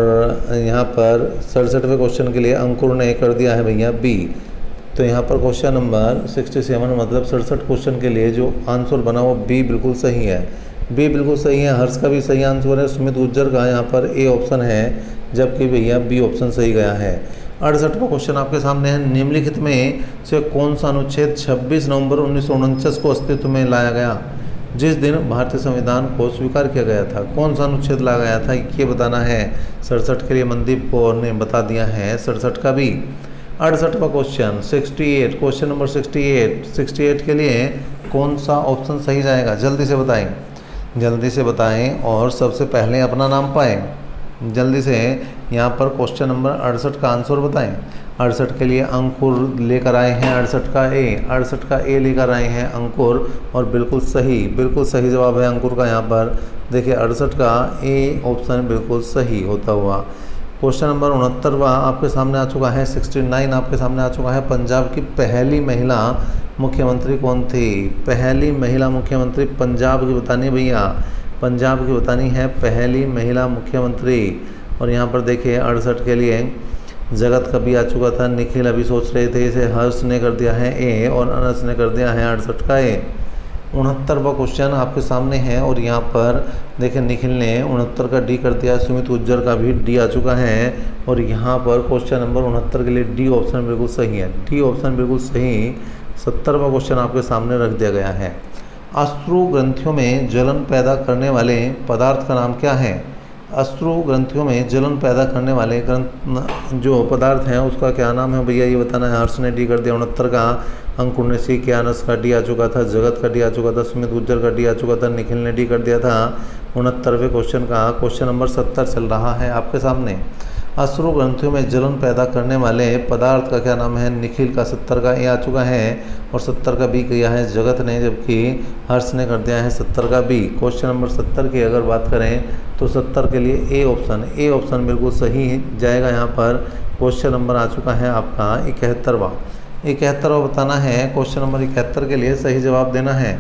और यहाँ पर सड़सठवें क्वेश्चन के लिए अंकुर ने कर दिया है भैया बी। तो यहाँ पर क्वेश्चन नंबर सिक्सटी सेवन मतलब सड़सठ क्वेश्चन के लिए जो आंसर बना वो बी बिल्कुल सही है, बी बिल्कुल सही है। हर्ष का भी सही आंसर है, सुमित गुज्जर का यहाँ पर ए ऑप्शन है जबकि भैया बी ऑप्शन सही गया है। अड़सठवां क्वेश्चन आपके सामने है। निम्नलिखित में से कौन सा अनुच्छेद छब्बीस नवंबर उन्नीस सौ उनचास को अस्तित्व में लाया गया, जिस दिन भारतीय संविधान को स्वीकार किया गया था? कौन सा अनुच्छेद लाया गया था ये बताना है। सड़सठ के लिए मनदीप कौर ने बता दिया है सड़सठ का भी। अड़सठवां question sixty eight question number sixty eight sixty eight के लिए कौन सा ऑप्शन सही जाएगा? जल्दी से बताएं, जल्दी से बताएं और सबसे पहले अपना नाम पाएं। जल्दी से यहाँ पर क्वेश्चन नंबर अड़सठ का आंसर बताएं। अड़सठ के लिए अंकुर लेकर आए हैं अड़सठ का ए, अड़सठ का ए लेकर आए हैं अंकुर और बिल्कुल सही, बिल्कुल सही जवाब है अंकुर का। यहाँ पर देखिए अड़सठ का ए ऑप्शन बिल्कुल सही होता हुआ। क्वेश्चन नंबर उनहत्तरवा आपके सामने आ चुका है, सिक्सटी नाइन आपके सामने आ चुका है। पंजाब की पहली महिला मुख्यमंत्री कौन थी? पहली महिला मुख्यमंत्री पंजाब की बतानी भैया, पंजाब की बतानी है पहली महिला मुख्यमंत्री। और यहाँ पर देखिए अड़सठ के लिए जगत का भी आ चुका था, निखिल अभी सोच रहे थे, इसे हर्ष ने कर दिया है ए और अनस ने कर दिया है अड़सठ का ए। उनहत्तरवा क्वेश्चन आपके सामने है और यहाँ पर देखिए निखिल ने उनहत्तर का डी कर दिया, सुमित गुज्जर का भी डी आ चुका है। और यहाँ पर क्वेश्चन नंबर उनहत्तर के लिए डी ऑप्शन बिल्कुल सही है, डी ऑप्शन बिल्कुल सही। सत्तरवा क्वेश्चन आपके सामने रख दिया गया है। अश्रु ग्रंथियों में जलन पैदा करने वाले पदार्थ का नाम क्या है? अश्रु ग्रंथियों में जलन पैदा करने वाले ग्रंथ जो पदार्थ हैं उसका क्या नाम है भैया ये बताना है। हर्ष ने डी कर दिया उनहत्तर का, अंकुर ने सी किया, अनस का डी आ चुका था, जगत का डी आ चुका था, सुमित गुज्जर का डी आ चुका था, निखिल ने डी कर दिया था उनहत्तरवें क्वेश्चन का। क्वेश्चन नंबर सत्तर चल रहा है आपके सामने। अश्रु ग्रंथियों में जलन पैदा करने वाले पदार्थ का क्या नाम है? निखिल का सत्तर का ए आ चुका है और सत्तर का बी किया है जगत ने, जबकि हर्ष ने कर दिया है सत्तर का बी। क्वेश्चन नंबर सत्तर की अगर बात करें तो सत्तर के लिए ए ऑप्शन, ए ऑप्शन बिल्कुल सही जाएगा। यहाँ पर क्वेश्चन नंबर आ चुका है आपका इकहत्तरवा, इकहत्तरवा बताना है। क्वेश्चन नंबर इकहत्तर के लिए सही जवाब देना है।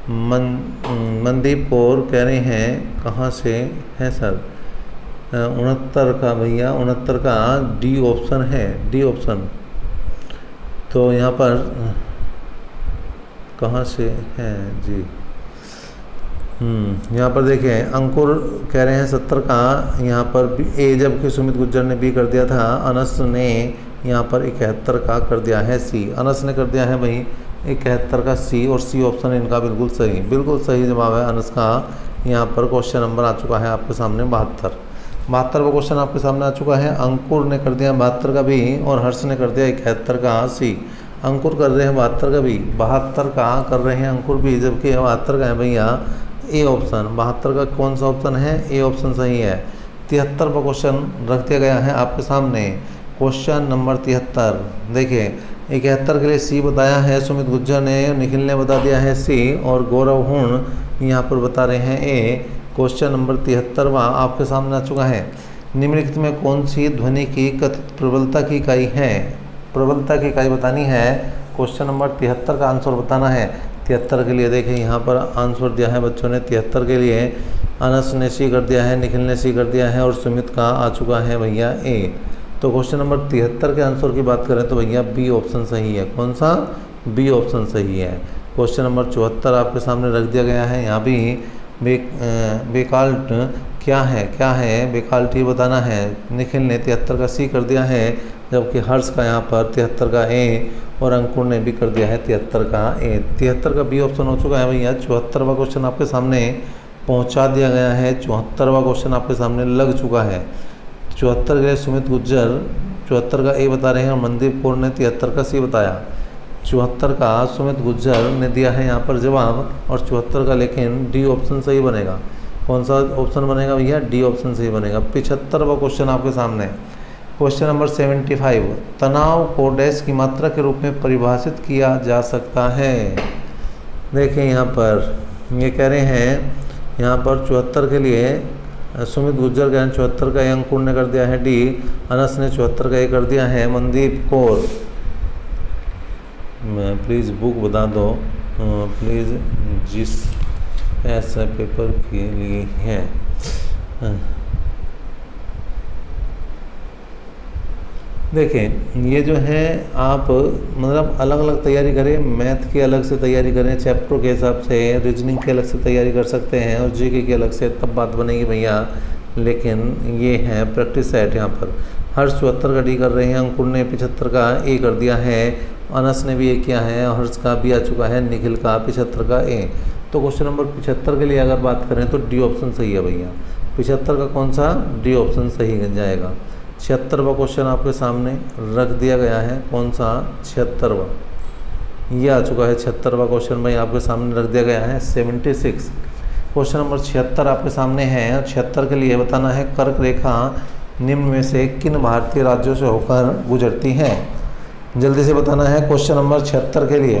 मन मनदीप कौर कह रहे हैं कहाँ से है सर? उनहत्तर का भैया, उनहत्तर का डी ऑप्शन है, डी ऑप्शन। तो यहाँ पर कहाँ से है जी? हम्म यहाँ पर देखें, अंकुर कह रहे हैं सत्तर का यहाँ पर ए, जबकि सुमित गुज्जर ने बी कर दिया था। अनस ने यहाँ पर इकहत्तर का कर दिया है सी। अनस ने कर दिया है भाई इकहत्तर का सी, और सी ऑप्शन इनका बिल्कुल सही, बिल्कुल सही जवाब है अनस का। यहाँ पर क्वेश्चन नंबर आ चुका है आपके सामने बहत्तर। बहत्तर का क्वेश्चन आपके सामने आ चुका है। अंकुर ने कर दिया बहत्तर का बी और हर्ष ने कर दिया इकहत्तर का सी। अंकुर कर रहे हैं बहत्तर का बी, बहत्तर का कर रहे हैं अंकुर बी, जबकि बहत्तर का है भैया ए ऑप्शन। बहत्तर का कौन सा ऑप्शन है? ए ऑप्शन सही है। तिहत्तर का क्वेश्चन रख दिया गया है आपके सामने, क्वेश्चन नंबर तिहत्तर। देखिए, इकहत्तर के लिए सी बताया है सुमित गुज्जर ने, निखिल ने बता दिया है सी, और गौरव हुण यहाँ पर बता रहे हैं ए। क्वेश्चन नंबर तिहत्तरवा आपके सामने आ चुका है। निम्नलिखित में कौन सी ध्वनि की कथित प्रबलता की इकाई है? प्रबलता की इकाई बतानी है। क्वेश्चन नंबर तिहत्तर का आंसर बताना है। तिहत्तर के लिए देखें यहाँ पर आंसर दिया है बच्चों ने। तिहत्तर के लिए अनस ने सी कर दिया है, निखिल ने सी कर दिया है, और सुमित का आ चुका है भैया ए। तो क्वेश्चन नंबर तिहत्तर के आंसर की बात करें तो भैया बी ऑप्शन सही है। कौन सा? बी ऑप्शन सही है। क्वेश्चन नंबर चौहत्तर आपके सामने रख दिया गया है। यहाँ भी बे बेकाल्ट क्या है? क्या है बेकाल्टी बताना है। निखिल ने तिहत्तर का सी कर दिया है, जबकि हर्ष का यहाँ पर तिहत्तर का ए, और अंकुर ने भी कर दिया है तिहत्तर का ए। तिहत्तर का बी ऑप्शन हो चुका है भैया। चौहत्तरवा क्वेश्चन आपके सामने पहुँचा दिया गया है। चौहत्तरवा क्वेश्चन आपके सामने लग चुका है। चौहत्तर के लिए सुमित गुज्जर चौहत्तर का ए बता रहे हैं, और मनदीप कौर ने तिहत्तर का सी बताया। चौहत्तर का सुमित गुज्जर ने दिया है यहाँ पर जवाब, और चौहत्तर का लेकिन डी ऑप्शन सही बनेगा। कौन सा ऑप्शन बनेगा भैया? डी ऑप्शन सही बनेगा। पिछहत्तरवा क्वेश्चन आपके सामने, क्वेश्चन नंबर सेवेंटी फाइव। तनाव को डैश की मात्रा के रूप में परिभाषित किया जा सकता है। देखें यहाँ पर ये कह रहे हैं, यहाँ पर चौहत्तर के लिए सुमित गुज्जर का चौहत्तर का ए, अंकुर ने कर दिया है डी, अनस ने चौहत्तर का ए कर दिया है। मनदीप कौर, प्लीज़ बुक बता दो प्लीज़, जिस ऐसा पेपर के लिए है। देखें, ये जो है आप मतलब अलग अलग तैयारी करें, मैथ की अलग से तैयारी करें, चैप्टर के हिसाब से, रीजनिंग की अलग से तैयारी कर सकते हैं, और जीके की अलग से, तब बात बनेगी भैया। लेकिन ये है प्रैक्टिस सेट। यहाँ पर हर्ष चौहत्तर का डी कर रहे हैं, अंकुर ने पिछहत्तर का ए कर दिया है, अनस ने भी ए किया है, हर्ष का भी आ चुका है, निखिल का पिछहत्तर का ए। तो क्वेश्चन नंबर पिछहत्तर के लिए अगर बात करें तो डी ऑप्शन सही है भैया। पिछहत्तर का कौन सा? डी ऑप्शन सही जाएगा। छिहत्तरवा क्वेश्चन आपके सामने रख दिया गया है। कौन सा? छिहत्तरवा, ये आ चुका है। छिहत्तरवा क्वेश्चन भाई आपके सामने रख दिया गया है। सेवेंटी सिक्स क्वेश्चन नंबर छिहत्तर आपके सामने है। छिहत्तर के लिए बताना है, कर्क रेखा निम्न में से किन भारतीय राज्यों से होकर गुजरती है? जल्दी से बताना है क्वेश्चन नंबर छिहत्तर के लिए।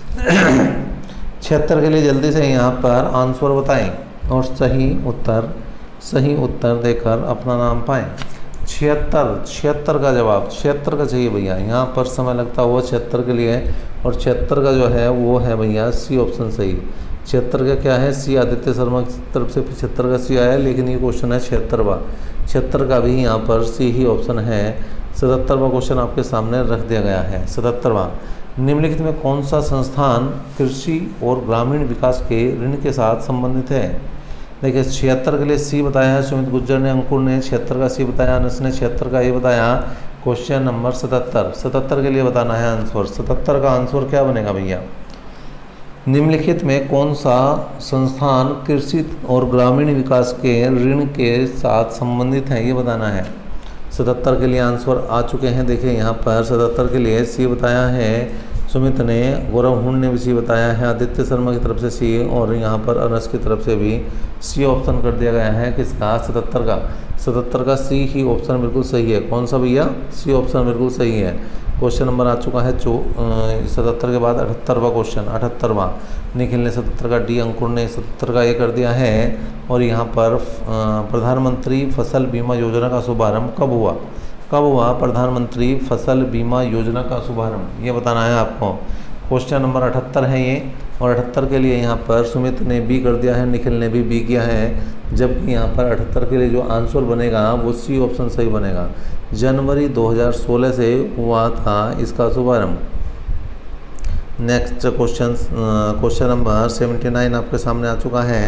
छिहत्तर के लिए जल्दी से यहाँ पर आंसर बताएं और सही उत्तर सही उत्तर देकर अपना नाम पाएं। छिहत्तर छिहत्तर का जवाब छिहत्तर का चाहिए भैया। यहाँ पर समय लगता हुआ छिहत्तर के लिए, और छिहत्तर का जो है वो है भैया सी ऑप्शन सही। छिहत्तर का क्या है? सी। आदित्य शर्मा की तरफ से पचहत्तर का सी आया, लेकिन ये क्वेश्चन है छिहत्तरवा। छिहत्तर का भी यहाँ पर सी ही ऑप्शन है। सतहत्तरवा क्वेश्चन आपके सामने रख दिया गया है। सतहत्तरवा, निम्नलिखित में कौन सा संस्थान कृषि और ग्रामीण विकास के ऋण के साथ संबंधित है? देखिए, छिहत्तर के लिए सी बताया है सुमित गुज्जर ने, अंकुर ने छिहत्तर का सी बताया, अनस ने छिहत्तर का ये बताया। क्वेश्चन नंबर सतहत्तर सतहत्तर के लिए बताना है आंसर। सतहत्तर का आंसर क्या बनेगा भैया? निम्नलिखित में कौन सा संस्थान कृषि और ग्रामीण विकास के ऋण के साथ संबंधित है, ये बताना है। सतहत्तर के लिए आंसर आ चुके हैं। देखिए यहाँ पर सतहत्तर के लिए सी बताया है सुमित ने, गौरव हुण ने भी सी बताया है, आदित्य शर्मा की तरफ से सी, और यहाँ पर अनस की तरफ से भी सी ऑप्शन कर दिया गया है। किसका? सतहत्तर का। सतहत्तर का सी ही ऑप्शन बिल्कुल सही है। कौन सा भैया? सी ऑप्शन बिल्कुल सही है। क्वेश्चन नंबर आ चुका है जो सतहत्तर के बाद अठहत्तरवा क्वेश्चन अठहत्तरवा। निखिल ने सतहत्तर का डी, अंकुर ने सतहत्तर का ए कर दिया है। और यहाँ पर प्रधानमंत्री फसल बीमा योजना का शुभारंभ कब हुआ? कब हुआ प्रधानमंत्री फसल बीमा योजना का शुभारंभ, ये बताना है आपको। क्वेश्चन नंबर अठहत्तर है ये। और अठहत्तर के लिए यहाँ पर सुमित ने बी कर दिया है, निखिल ने भी बी किया है, जबकि यहाँ पर अठहत्तर के लिए जो आंसर बनेगा वो सी ऑप्शन सही बनेगा। जनवरी दो हज़ार सोलह से हुआ था इसका शुभारंभ। Next question question number seventy nine आपके सामने आ चुका है।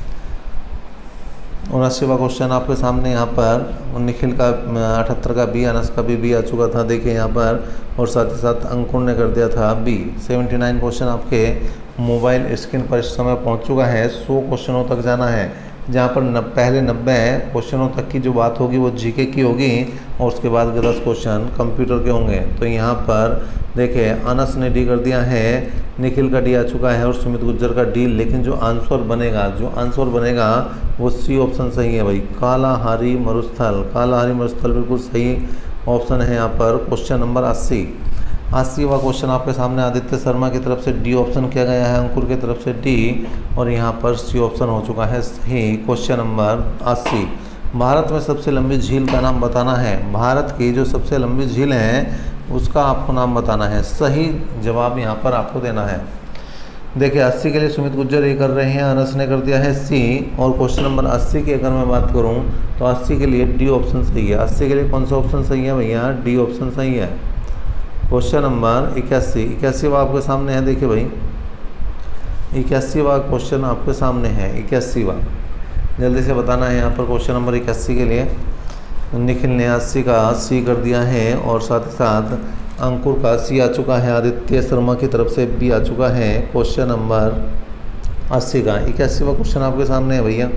उनासीवा क्वेश्चन आपके सामने यहाँ पर निखिल का अठहत्तर का बी, अनस का भी बी आ चुका था, देखिए यहाँ पर, और साथ ही साथ अंकुर ने कर दिया था बी। सेवेंटी नाइन क्वेश्चन आपके मोबाइल स्क्रीन पर इस समय पहुँच चुका है। सौ क्वेश्चनों तक जाना है, जहाँ पर न, पहले नब्बे क्वेश्चनों तक की जो बात होगी वो जीके की होगी और उसके बाद के दस क्वेश्चन कंप्यूटर के होंगे। तो यहाँ पर देखिए अनस ने डी कर दिया है, निखिल का डी आ चुका है और सुमित गुज्जर का डी, लेकिन जो आंसर बनेगा जो आंसर बनेगा वो सी ऑप्शन सही है भाई, कालाहारी मरुस्थल। कालाहारी मरुस्थल बिल्कुल सही ऑप्शन है यहाँ पर। क्वेश्चन नंबर अस्सी अस्सीवा क्वेश्चन आपके सामने आदित्य शर्मा की तरफ से डी ऑप्शन किया गया है, अंकुर की तरफ से डी, और यहाँ पर सी ऑप्शन हो चुका है सही। क्वेश्चन नंबर अस्सी, भारत में सबसे लंबी झील का नाम बताना है। भारत की जो सबसे लंबी झील है उसका आपको नाम बताना है, सही जवाब यहाँ पर आपको देना है। देखिए अस्सी के लिए सुमित गुज्जर ये कर रहे हैं, अनस ने कर दिया है सी, और क्वेश्चन नंबर अस्सी की अगर मैं बात करूँ तो अस्सी के लिए डी ऑप्शन सही है। अस्सी के लिए कौन सा ऑप्शन सही है भैया? डी ऑप्शन सही है। क्वेश्चन नंबर इक्यासी इक्यासीवा आपके सामने है, देखिए भाई इक्यासीवा क्वेश्चन आपके सामने है। इक्यासीवा जल्दी से बताना है यहाँ पर। क्वेश्चन नंबर इक्यासी के लिए निखिल ने अस्सी का सी कर दिया है और साथ ही साथ अंकुर का सी आ चुका है, आदित्य शर्मा की तरफ से बी आ चुका है। क्वेश्चन नंबर अस्सी का इक्यासीवा क्वेश्चन आपके सामने है भैया।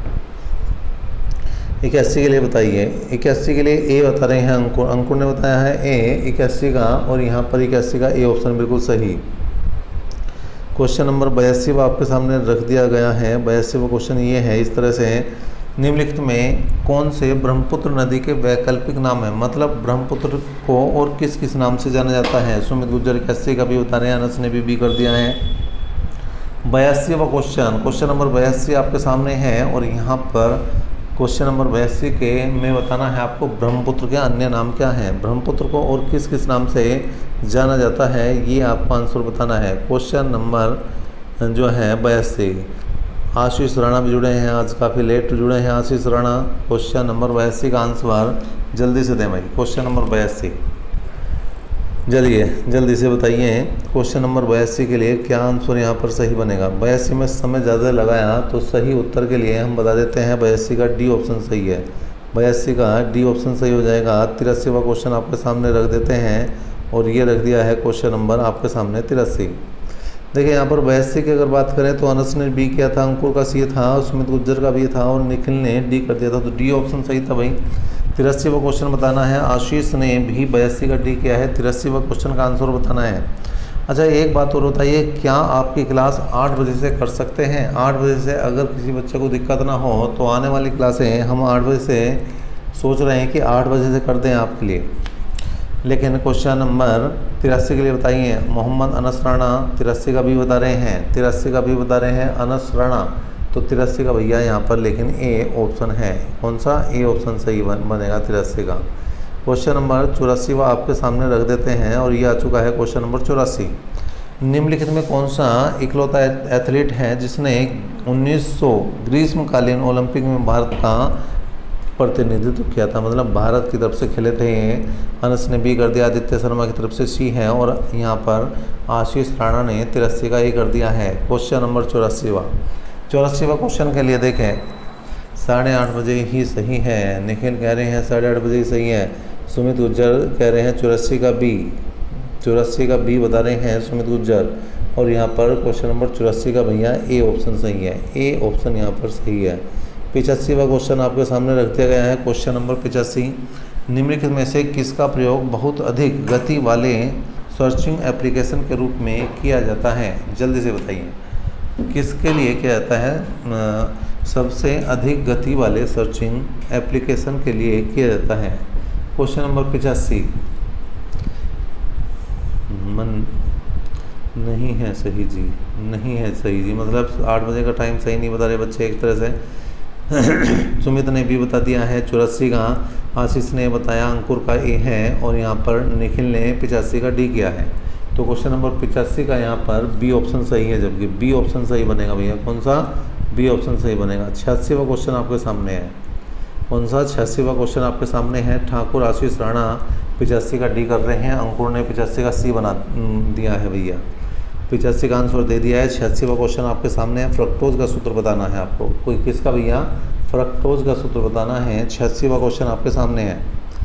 इक्यासी के लिए बताइए। इक्यासी के लिए ए बता रहे हैं अंकुर, अंकुर ने बताया है ए इक्यासी का, और यहाँ पर इक्यासी का ए ऑप्शन बिल्कुल सही। क्वेश्चन नंबर बयासी वो आपके सामने रख दिया गया है। बयासी वो क्वेश्चन ये है इस तरह से, निम्नलिखित में कौन से ब्रह्मपुत्र नदी के वैकल्पिक नाम है, मतलब ब्रह्मपुत्र को और किस किस नाम से जाना जाता है। सुमित गुज्जर इक्यासी का भी बता रहे हैं, अनस ने भी बी कर दिया है। बयासी वो क्वेश्चन क्वेश्चन नंबर बयासी आपके सामने है, और यहाँ पर क्वेश्चन नंबर बयासी के में बताना है आपको ब्रह्मपुत्र के अन्य नाम क्या हैं, ब्रह्मपुत्र को और किस किस नाम से जाना जाता है, ये आपको आंसर बताना है। क्वेश्चन नंबर जो है बयासी, आशीष राणा भी जुड़े हैं, आज काफ़ी लेट जुड़े हैं आशीष राणा। क्वेश्चन नंबर बयासी का आंसर जल्दी से दें भाई। क्वेश्चन नंबर बयासी जल्दी जल्दी से बताइए। क्वेश्चन नंबर बयासी के लिए क्या आंसर यहाँ पर सही बनेगा। बयासी में समय ज़्यादा लगाया तो सही उत्तर के लिए हम बता देते हैं बयासी का डी ऑप्शन सही है। बयासी का डी ऑप्शन सही हो जाएगा। तिरासीवा क्वेश्चन आपके सामने रख देते हैं, और ये रख दिया है क्वेश्चन नंबर आपके सामने तिरासी। देखिए यहाँ पर बयासी की अगर बात करें तो अनस ने बी किया था, अंकुर का सी था, सुमित गुज्जर का भी था, और निखिल ने डी कर दिया था, तो डी ऑप्शन सही था भाई। तिरासी वो क्वेश्चन बताना है, आशीष ने भी बयासी का डी किया है, तिरासी वो क्वेश्चन का आंसर बताना है। अच्छा एक बात और बताइए, क्या आपकी क्लास आठ बजे से कर सकते हैं? आठ बजे से अगर किसी बच्चे को दिक्कत ना हो तो आने वाली क्लासें हम आठ बजे से सोच रहे हैं कि आठ बजे से कर दें आपके लिए। लेकिन क्वेश्चन नंबर तिरासी के लिए बताइए, मोहम्मद अनस राणा तिरासी का भी बता रहे हैं, तिरासी का भी बता रहे हैं अनस राणा, तो तिरासी का भैया यहाँ पर लेकिन ए ऑप्शन है। कौन सा? ए ऑप्शन सही बन बनेगा तिरासी का। क्वेश्चन नंबर चौरासी वह आपके सामने रख देते हैं, और ये आ चुका है क्वेश्चन नंबर चौरासी। निम्नलिखित में कौन सा इकलौता एथलीट है जिसने उन्नीस सौ ग्रीष्मकालीन ओलंपिक में भारत का प्रतिनिधित्व किया था, मतलब भारत की तरफ से खेले थे। अनस ने बी कर दिया, आदित्य शर्मा की तरफ से सी है, और यहाँ पर आशीष राणा ने तिरासी का ए कर दिया है। क्वेश्चन नंबर चौरासीवा चौरासीवा क्वेश्चन के लिए देखें, साढ़े आठ बजे ही सही है। निखिल कह रहे हैं साढ़े आठ बजे ही सही है। सुमित गुज्जर कह रहे हैं चौरासी का बी, चौरासी का बी बता रहे हैं सुमित गुज्जर, और यहाँ पर क्वेश्चन नंबर चौरासी का भैया ए ऑप्शन सही है। ए ऑप्शन यहाँ पर सही है। पिचासीवा क्वेश्चन आपके सामने रख दिया गया है। क्वेश्चन नंबर पिचासी, निम्नलिखित में से किसका प्रयोग बहुत अधिक गति वाले सर्चिंग एप्लीकेशन के रूप में किया जाता है? जल्दी से बताइए, किसके लिए किया जाता है? सबसे अधिक गति वाले सर्चिंग एप्लीकेशन के लिए किया जाता है। क्वेश्चन नंबर पिचासी मन नहीं है सही जी, नहीं है सही जी, मतलब आठ बजे का टाइम सही नहीं बता रहे बच्चे एक तरह से। सुमित ने भी बता दिया है चौरासी का, आशीष ने बताया अंकुर का ए है, और यहाँ पर निखिल ने पिचासी का डी किया है। तो क्वेश्चन नंबर पिचासी का यहाँ पर बी ऑप्शन सही है, जबकि बी ऑप्शन सही बनेगा भैया। कौन सा? बी ऑप्शन सही बनेगा। छियासीवा क्वेश्चन आपके सामने है। कौन सा? छियासीवा क्वेश्चन आपके सामने है। ठाकुर आशीष राणा पिचासी का डी कर रहे हैं, अंकुर ने पिचासी का सी बना दिया है भैया। पिचासी का आंसर दे दिया है। छियासीवा क्वेश्चन आपके सामने है। फ्रक्टोज का सूत्र बताना है आपको। कोई किसका भैया? फ्रक्टोज का सूत्र बताना है। छियासीवा क्वेश्चन आपके सामने है।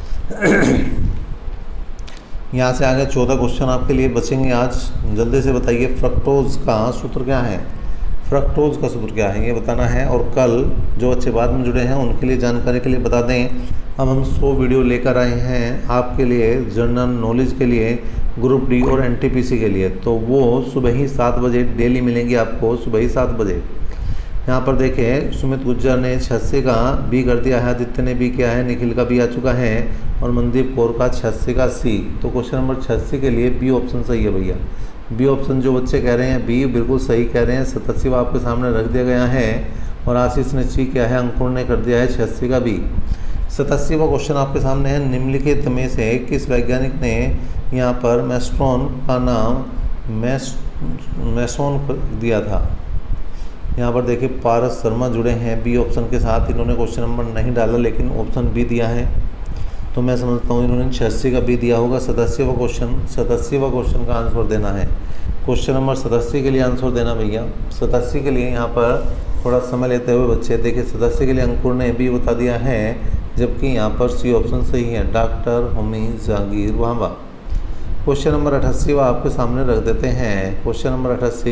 यहाँ से आगे चौदह क्वेश्चन आपके लिए बचेंगे आज। जल्दी से बताइए फ्रक्टोज का सूत्र क्या है? फ्रक्टोज का सूत्र क्या है ये बताना है। और कल जो बच्चे बाद में जुड़े हैं उनके लिए जानकारी के लिए बता दें, अब हम सौ वीडियो लेकर आए हैं आपके लिए जनरल नॉलेज के लिए, ग्रुप डी और एनटीपीसी के लिए। तो वो सुबह ही सात बजे डेली मिलेंगी आपको, सुबह ही सात बजे। यहाँ पर देखें, सुमित गुज्जर ने छियासी का बी कर दिया है, आदित्य ने बी किया है, निखिल का बी आ चुका है और मनदीप कौर का छियासी का सी। तो क्वेश्चन नंबर छियासी के लिए बी ऑप्शन सही है भैया। बी ऑप्शन जो बच्चे कह रहे हैं बी बिल्कुल सही कह रहे हैं। सतासी आपके सामने रख दिया गया है और आशीष ने सी किया है, अंकुर ने कर दिया है छियासी का बी। सतासीवा क्वेश्चन आपके सामने है। निम्नलिखित में से किस वैज्ञानिक ने यहाँ पर मेस्ट्रॉन का नाम मैस मैसोन दिया था? यहाँ पर देखिए पारस शर्मा जुड़े हैं बी ऑप्शन के साथ। इन्होंने क्वेश्चन नंबर नहीं डाला लेकिन ऑप्शन बी दिया है, तो मैं समझता हूँ इन्होंने छियासी का बी दिया होगा। सतासीवा क्वेश्चन सतासीवा क्वेश्चन का आंसर देना है। क्वेश्चन नंबर सतासी के लिए आंसर देना भैया। सतासी के लिए यहाँ पर थोड़ा समय लेते हुए बच्चे देखिए, सतासी के लिए अंकुर ने बी बता दिया है, जबकि यहाँ पर सी ऑप्शन सही है, डॉक्टर होमी जहांगीर वाहवा। क्वेश्चन नंबर अठासी व आपके सामने रख देते हैं। क्वेश्चन नंबर अठासी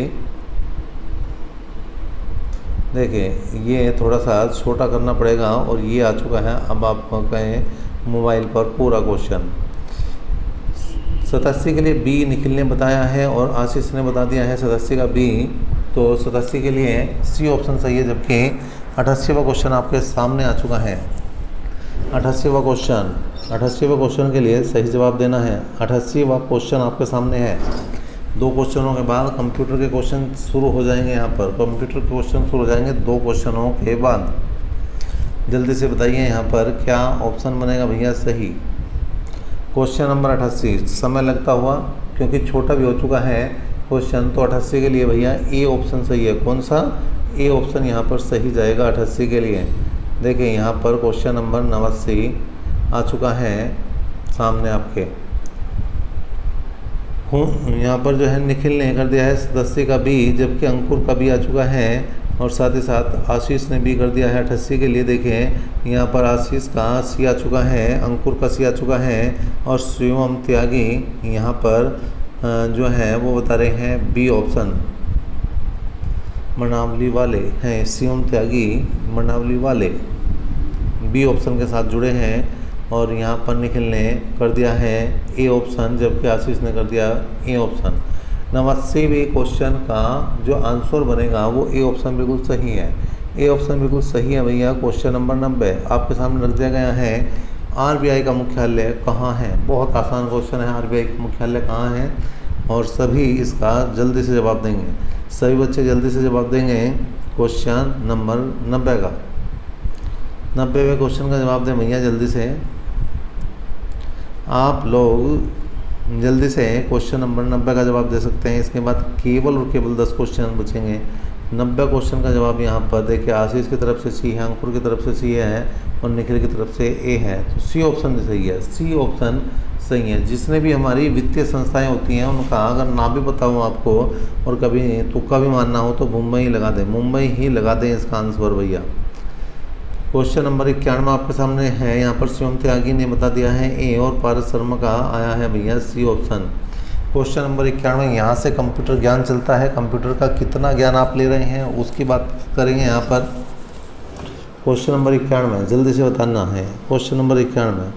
देखिए, ये थोड़ा सा छोटा करना पड़ेगा और ये आ चुका है। अब आप कहें मोबाइल पर पूरा क्वेश्चन। सतासी के लिए बी निखिल ने बताया है और आशीष ने बता दिया है सतासी का बी। तो सतासी के लिए सी ऑप्शन सही है, जबकि अठासीवा क्वेश्चन आपके सामने आ चुका है। अठासीवा क्वेश्चन अठासीवा क्वेश्चन के लिए सही जवाब देना है। अठासीवा क्वेश्चन आपके सामने है। दो क्वेश्चनों के बाद कंप्यूटर के क्वेश्चन शुरू हो जाएंगे। यहाँ पर कंप्यूटर के क्वेश्चन शुरू हो जाएंगे दो क्वेश्चनों के बाद। जल्दी से बताइए यहाँ पर क्या ऑप्शन बनेगा भैया सही? क्वेश्चन नंबर अठासी समय लगता हुआ, क्योंकि छोटा भी हो चुका है क्वेश्चन, तो अठासी के लिए भैया ए ऑप्शन सही है। कौन सा? ए ऑप्शन यहाँ पर सही जाएगा अठासी के लिए। देखिए यहाँ पर क्वेश्चन नंबर नवासी आ चुका है सामने आपके। यहाँ पर जो है निखिल ने कर दिया है सतासी का बी, जबकि अंकुर का भी आ चुका है और साथ ही साथ आशीष ने भी कर दिया है अठासी के लिए। देखें यहाँ पर आशीष का सी आ चुका है, अंकुर का सी आ चुका है और शिवम त्यागी यहाँ पर जो है वो बता रहे हैं बी ऑप्शन मनावली वाले हैं। शिवम त्यागी मनावली वाले बी ऑप्शन के साथ जुड़े हैं और यहाँ पर निखिल ने कर दिया है ए ऑप्शन, जबकि आशीष ने कर दिया ए ऑप्शन। नवासीवें क्वेश्चन का जो आंसर बनेगा वो ए ऑप्शन बिल्कुल सही है। ए ऑप्शन बिल्कुल सही है भैया। क्वेश्चन नंबर नब्बे आपके सामने रख दिया गया है। आरबीआई का मुख्यालय कहाँ है? बहुत आसान क्वेश्चन है। आरबीआई का मुख्यालय कहाँ है? और सभी इसका जल्दी से जवाब देंगे, सभी बच्चे जल्दी से जवाब देंगे क्वेश्चन नंबर नब्बे का। नब्बेवें क्वेश्चन का जवाब दें भैया जल्दी से। आप लोग जल्दी से क्वेश्चन नंबर नब्बे का जवाब दे सकते हैं। इसके बाद केवल और केवल दस क्वेश्चन बचेंगे। नब्बे क्वेश्चन का जवाब यहाँ पर देखिए, आशीष की तरफ से सी है, अंकुर की तरफ से सी है और निखिल की तरफ से ए है। तो सी ऑप्शन सही है, सी ऑप्शन सही है। जिसने भी हमारी वित्तीय संस्थाएं होती हैं उनका अगर नाम भी पता हो आपको और कभी तुक्का भी मानना हो तो मुंबई ही लगा दें, मुंबई ही लगा दें इसका आंसर भैया। क्वेश्चन नंबर इक्यानवे आपके सामने है। यहाँ पर शिवम त्यागी ने बता दिया है ए और पारस शर्मा का आया है भैया सी ऑप्शन। क्वेश्चन नंबर इक्यानवे, यहाँ से कंप्यूटर ज्ञान चलता है। कंप्यूटर का कितना ज्ञान आप ले रहे हैं उसकी बात करेंगे यहाँ पर। क्वेश्चन नंबर इक्यानवे जल्दी से बताना है। क्वेश्चन नंबर इक्यानवे,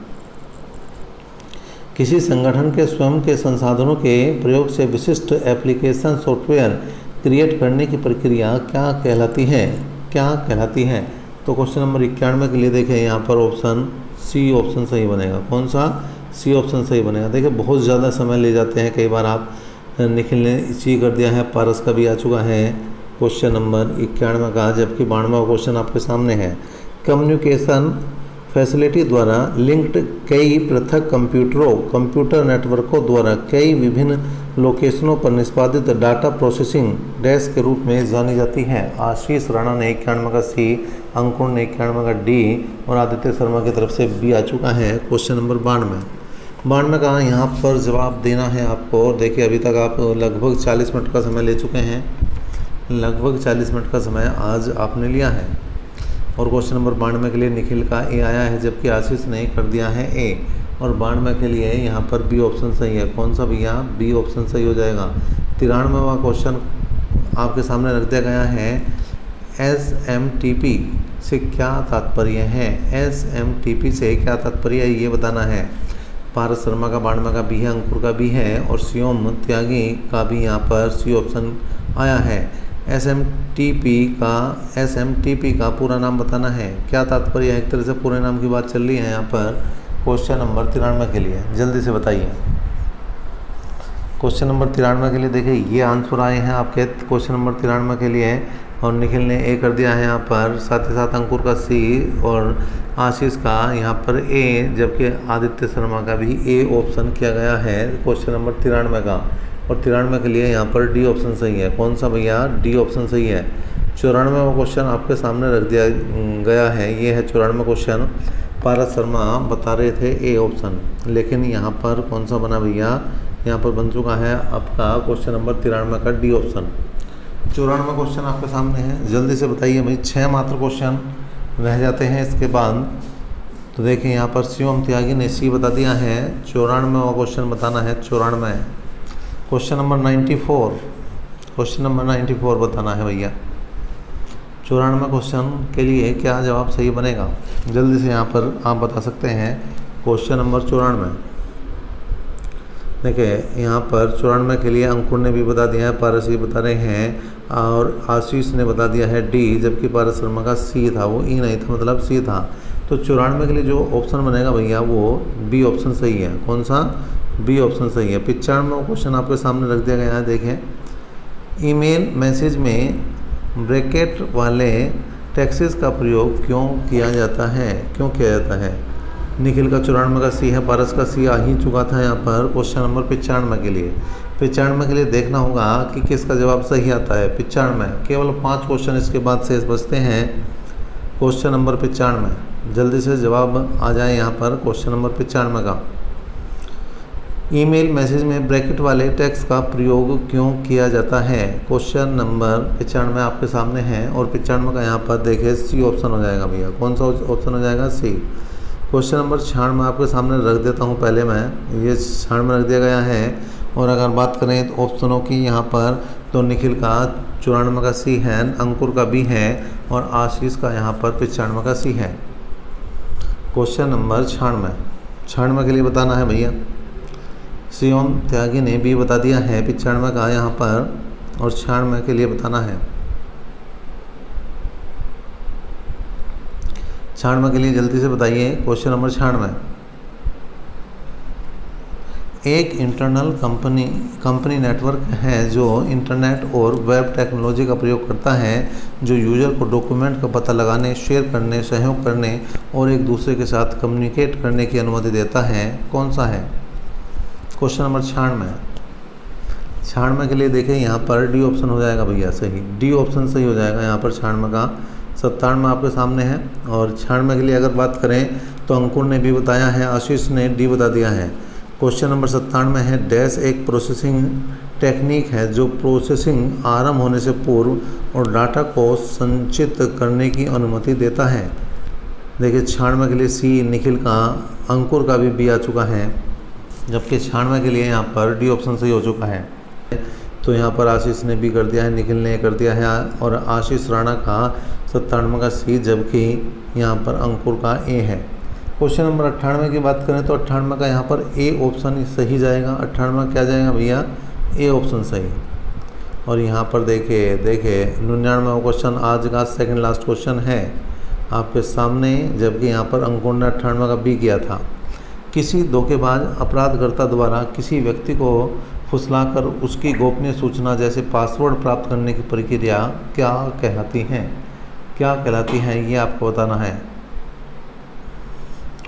किसी संगठन के स्वयं के संसाधनों के प्रयोग से विशिष्ट एप्लीकेशन सॉफ्टवेयर क्रिएट करने की प्रक्रिया क्या कहलाती है? क्या कहलाती है? तो क्वेश्चन नंबर इक्यानवे के लिए देखें यहाँ पर ऑप्शन सी ऑप्शन सही बनेगा। कौन सा? सी ऑप्शन सही बनेगा। देखिए बहुत ज़्यादा समय ले जाते हैं कई बार। आप निखिल ने सी कर दिया है, पारस का भी आ चुका है क्वेश्चन नंबर इक्यानवे का, जबकि बानवा क्वेश्चन आपके सामने है। कम्युनिकेशन फैसिलिटी द्वारा लिंक्ड कई पृथक कंप्यूटरों कंप्यूटर नेटवर्कों द्वारा कई विभिन्न लोकेशनों पर निष्पादित डाटा प्रोसेसिंग डेस्क के रूप में जानी जाती है। आशीष राणा ने इक्यानवे का सी, अंकुर ने इक्यानवे का डी और आदित्य शर्मा की तरफ से बी आ चुका है। क्वेश्चन नंबर बानवे बानवे का यहाँ पर जवाब देना है आपको। देखिए अभी तक आप लगभग चालीस मिनट का समय ले चुके हैं, लगभग चालीस मिनट का समय आज आपने लिया है। और क्वेश्चन नंबर बानवे के लिए निखिल का ए आया है, जबकि आशीष ने कर दिया है ए। और बानवे के लिए यहाँ पर बी ऑप्शन सही है। कौन सा भैया? बी ऑप्शन सही हो जाएगा। तिरानवेवा क्वेश्चन आपके सामने रख दिया गया है। एस एम टी पी से क्या तात्पर्य है? एस एम टी पी से क्या तात्पर्य है ये बताना है। पारस शर्मा का बानवे का बी है, अंकुर का बी है और शिवम त्यागी का भी यहाँ पर सी ऑप्शन आया है। एस एम टी पी का एस एम टी पी का पूरा नाम बताना है। क्या तात्पर्य है? एक तरह से पूरे नाम की बात चल रही है यहाँ पर क्वेश्चन नंबर तिरानवे के लिए। जल्दी से बताइए। क्वेश्चन नंबर तिरानवे के लिए देखिए ये आंसर आए हैं आपके क्वेश्चन नंबर तिरानवे के लिए। और निखिल ने ए कर दिया है यहाँ पर, साथ ही साथ अंकुर का सी और आशीष का यहाँ पर ए, जबकि आदित्य शर्मा का भी ए ऑप्शन किया गया है क्वेश्चन नंबर तिरानवे का। और तिरानवे के लिए यहाँ पर डी ऑप्शन सही है। कौन सा भैया? डी ऑप्शन सही है। चौरानवे क्वेश्चन आपके सामने रख दिया गया है, ये है चौरानवे क्वेश्चन। पारस शर्मा बता रहे थे ए ऑप्शन, लेकिन यहाँ पर कौन सा बना भैया? यहाँ पर बन चुका है आपका क्वेश्चन नंबर तिरानवे का डी ऑप्शन। चौरानवे क्वेश्चन आपके सामने है, जल्दी से बताइए भाई। छः मात्र क्वेश्चन रह जाते हैं इसके बाद। तो देखिए यहाँ पर शिवम त्यागी ने सी बता दिया है। चौरानवे क्वेश्चन बताना है। चौरानवे question number ninety four question number ninety four बताना है भैया। चौरानवे क्वेश्चन के लिए क्या जवाब सही बनेगा? जल्दी से यहाँ पर आप बता सकते हैं। क्वेश्चन नंबर चौरानवे देखिए यहाँ पर चौरानवे के लिए अंकुर ने भी बता दिया है, पारस भी बता रहे हैं और आशीष ने बता दिया है डी, जबकि पारस शर्मा का सी था, वो ई नहीं था, मतलब सी था। तो चौरानवे के लिए जो ऑप्शन बनेगा भैया वो बी ऑप्शन सही है। कौन सा? बी ऑप्शन सही है। पचानवे क्वेश्चन आपके सामने रख दिया गया है। देखें ईमेल मैसेज में ब्रैकेट वाले टैक्सेस का प्रयोग क्यों किया जाता है? क्यों किया जाता है? निखिल का चौरानवे का सी है, पारस का सी आ ही चुका था यहाँ पर क्वेश्चन नंबर पचानवे के लिए। पचानवे के लिए देखना होगा कि किसका जवाब सही आता है। पचानवे केवल पाँच क्वेश्चन इसके बाद शेष बचते हैं। क्वेश्चन नंबर पचानवे जल्दी से जवाब आ जाए यहाँ पर क्वेश्चन नंबर पचानवे का। ईमेल मैसेज में ब्रैकेट वाले टेक्स्ट का प्रयोग क्यों किया जाता है? क्वेश्चन नंबर पचानवे आपके सामने है और पचानवे का यहाँ पर देखिए सी ऑप्शन हो जाएगा भैया। कौन सा ऑप्शन हो जाएगा? सी। क्वेश्चन नंबर छियानवे आपके सामने रख देता हूँ पहले मैं, ये छियानवे रख दिया गया है। और अगर बात करें तो ऑप्शनों की यहाँ पर, तो निखिल का चौरानवे का सी है, अंकुर का बी है और आशीष का यहाँ पर पचानवे का सी है। क्वेश्चन नंबर छियानवे छियानवे के लिए बताना है भैया। शिवम त्यागी ने भी बता दिया है पचानवे का यहाँ पर, और छियानवे के लिए बताना है। छियानवे के लिए जल्दी से बताइए। क्वेश्चन नंबर छियानवे एक इंटरनल कंपनी कंपनी नेटवर्क है जो इंटरनेट और वेब टेक्नोलॉजी का प्रयोग करता है, जो यूजर को डॉक्यूमेंट का पता लगाने, शेयर करने, सहयोग करने और एक दूसरे के साथ कम्युनिकेट करने की अनुमति देता है। कौन सा है? क्वेश्चन नंबर छियानवे छियानवे के लिए देखिए यहाँ पर डी ऑप्शन हो जाएगा भैया सही। डी ऑप्शन सही हो जाएगा यहाँ पर छियानवे का। सत्तानवे आपके सामने है। और छियानवे के लिए अगर बात करें तो अंकुर ने भी बताया है, आशीष ने डी बता दिया है। क्वेश्चन नंबर सत्तानवे है डैश एक प्रोसेसिंग टेक्निक है जो प्रोसेसिंग आरंभ होने से पूर्व और डाटा को संचित करने की अनुमति देता है। देखिए छियानवे के लिए सी, निखिल का, अंकुर का भी बी आ चुका है, जबकि छियानवे के लिए यहाँ पर डी ऑप्शन सही हो चुका है। तो यहाँ पर आशीष ने बी कर दिया है, निखिल ने कर दिया है और आशीष राणा का सत्तानवे का सी, जबकि यहाँ पर अंकुर का ए है। क्वेश्चन नंबर अट्ठानवे की बात करें तो अट्ठानवे का यहाँ पर ए ऑप्शन सही जाएगा। अट्ठानवे क्या जाएगा भैया? ए ऑप्शन सही। और यहाँ पर देखिए देखिए निन्यानवे क्वेश्चन आज का सेकंड लास्ट क्वेश्चन है आपके सामने, जबकि यहाँ पर अंकुर ने अट्ठानवे का बी किया था। किसी धोखेबाज अपराधकर्ता द्वारा किसी व्यक्ति को फुसलाकर उसकी गोपनीय सूचना जैसे पासवर्ड प्राप्त करने की प्रक्रिया क्या कहलाती है? क्या कहलाती है ये आपको बताना है।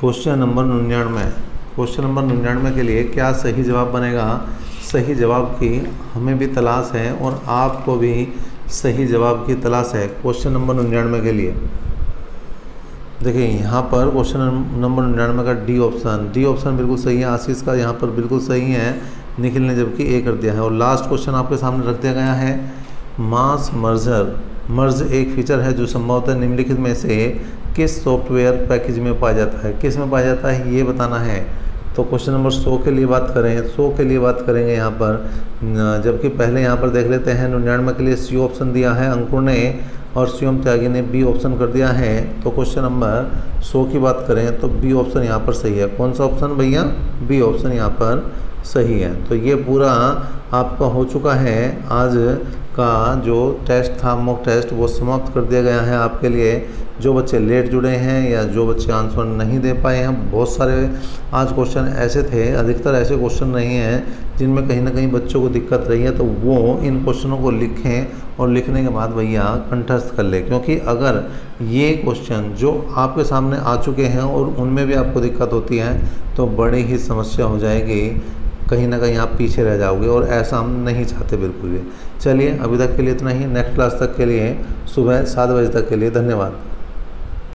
क्वेश्चन नंबर निन्यानवे क्वेश्चन नंबर निन्यानवे के लिए क्या सही जवाब बनेगा? सही जवाब की हमें भी तलाश है और आपको भी सही जवाब की तलाश है क्वेश्चन नंबर निन्यानवे के लिए। देखिए यहाँ पर क्वेश्चन नंबर निन्यानवे का डी ऑप्शन डी ऑप्शन बिल्कुल सही है। आशीष का यहाँ पर बिल्कुल सही है, निखिल ने जबकि ए कर दिया है। और लास्ट क्वेश्चन आपके सामने रख दिया गया है, मास मर्जर मर्ज एक फीचर है जो संभवतः निम्नलिखित में से किस सॉफ्टवेयर पैकेज में पाया जाता है? किस में पाया जाता है ये बताना है। तो क्वेश्चन नंबर सौ के लिए बात करें सौ के लिए बात करेंगे यहाँ पर, जबकि पहले यहाँ पर देख लेते हैं निन्यानवे के लिए सी ऑप्शन दिया है अंकुर ने और शिवम त्यागी ने बी ऑप्शन कर दिया है। तो क्वेश्चन नंबर सौ की बात करें तो बी ऑप्शन यहाँ पर सही है। कौन सा ऑप्शन भैया? बी ऑप्शन यहाँ पर सही है। तो ये पूरा आपका हो चुका है। आज का जो टेस्ट था मॉक टेस्ट वो समाप्त कर दिया गया है आपके लिए। जो बच्चे लेट जुड़े हैं या जो बच्चे आंसर नहीं दे पाए हैं, बहुत सारे आज क्वेश्चन ऐसे थे, अधिकतर ऐसे क्वेश्चन नहीं हैं जिनमें कहीं ना कहीं बच्चों को दिक्कत रही है, तो वो इन क्वेश्चनों को लिखें और लिखने के बाद भैया कंठस्थ कर ले। क्योंकि अगर ये क्वेश्चन जो आपके सामने आ चुके हैं और उनमें भी आपको दिक्कत होती है तो बड़ी ही समस्या हो जाएगी, कहीं ना कहीं आप पीछे रह जाओगे और ऐसा हम नहीं चाहते बिल्कुल भी। चलिए अभी तक के लिए इतना ही। नेक्स्ट क्लास तक के लिए सुबह सात बजे तक के लिए धन्यवाद।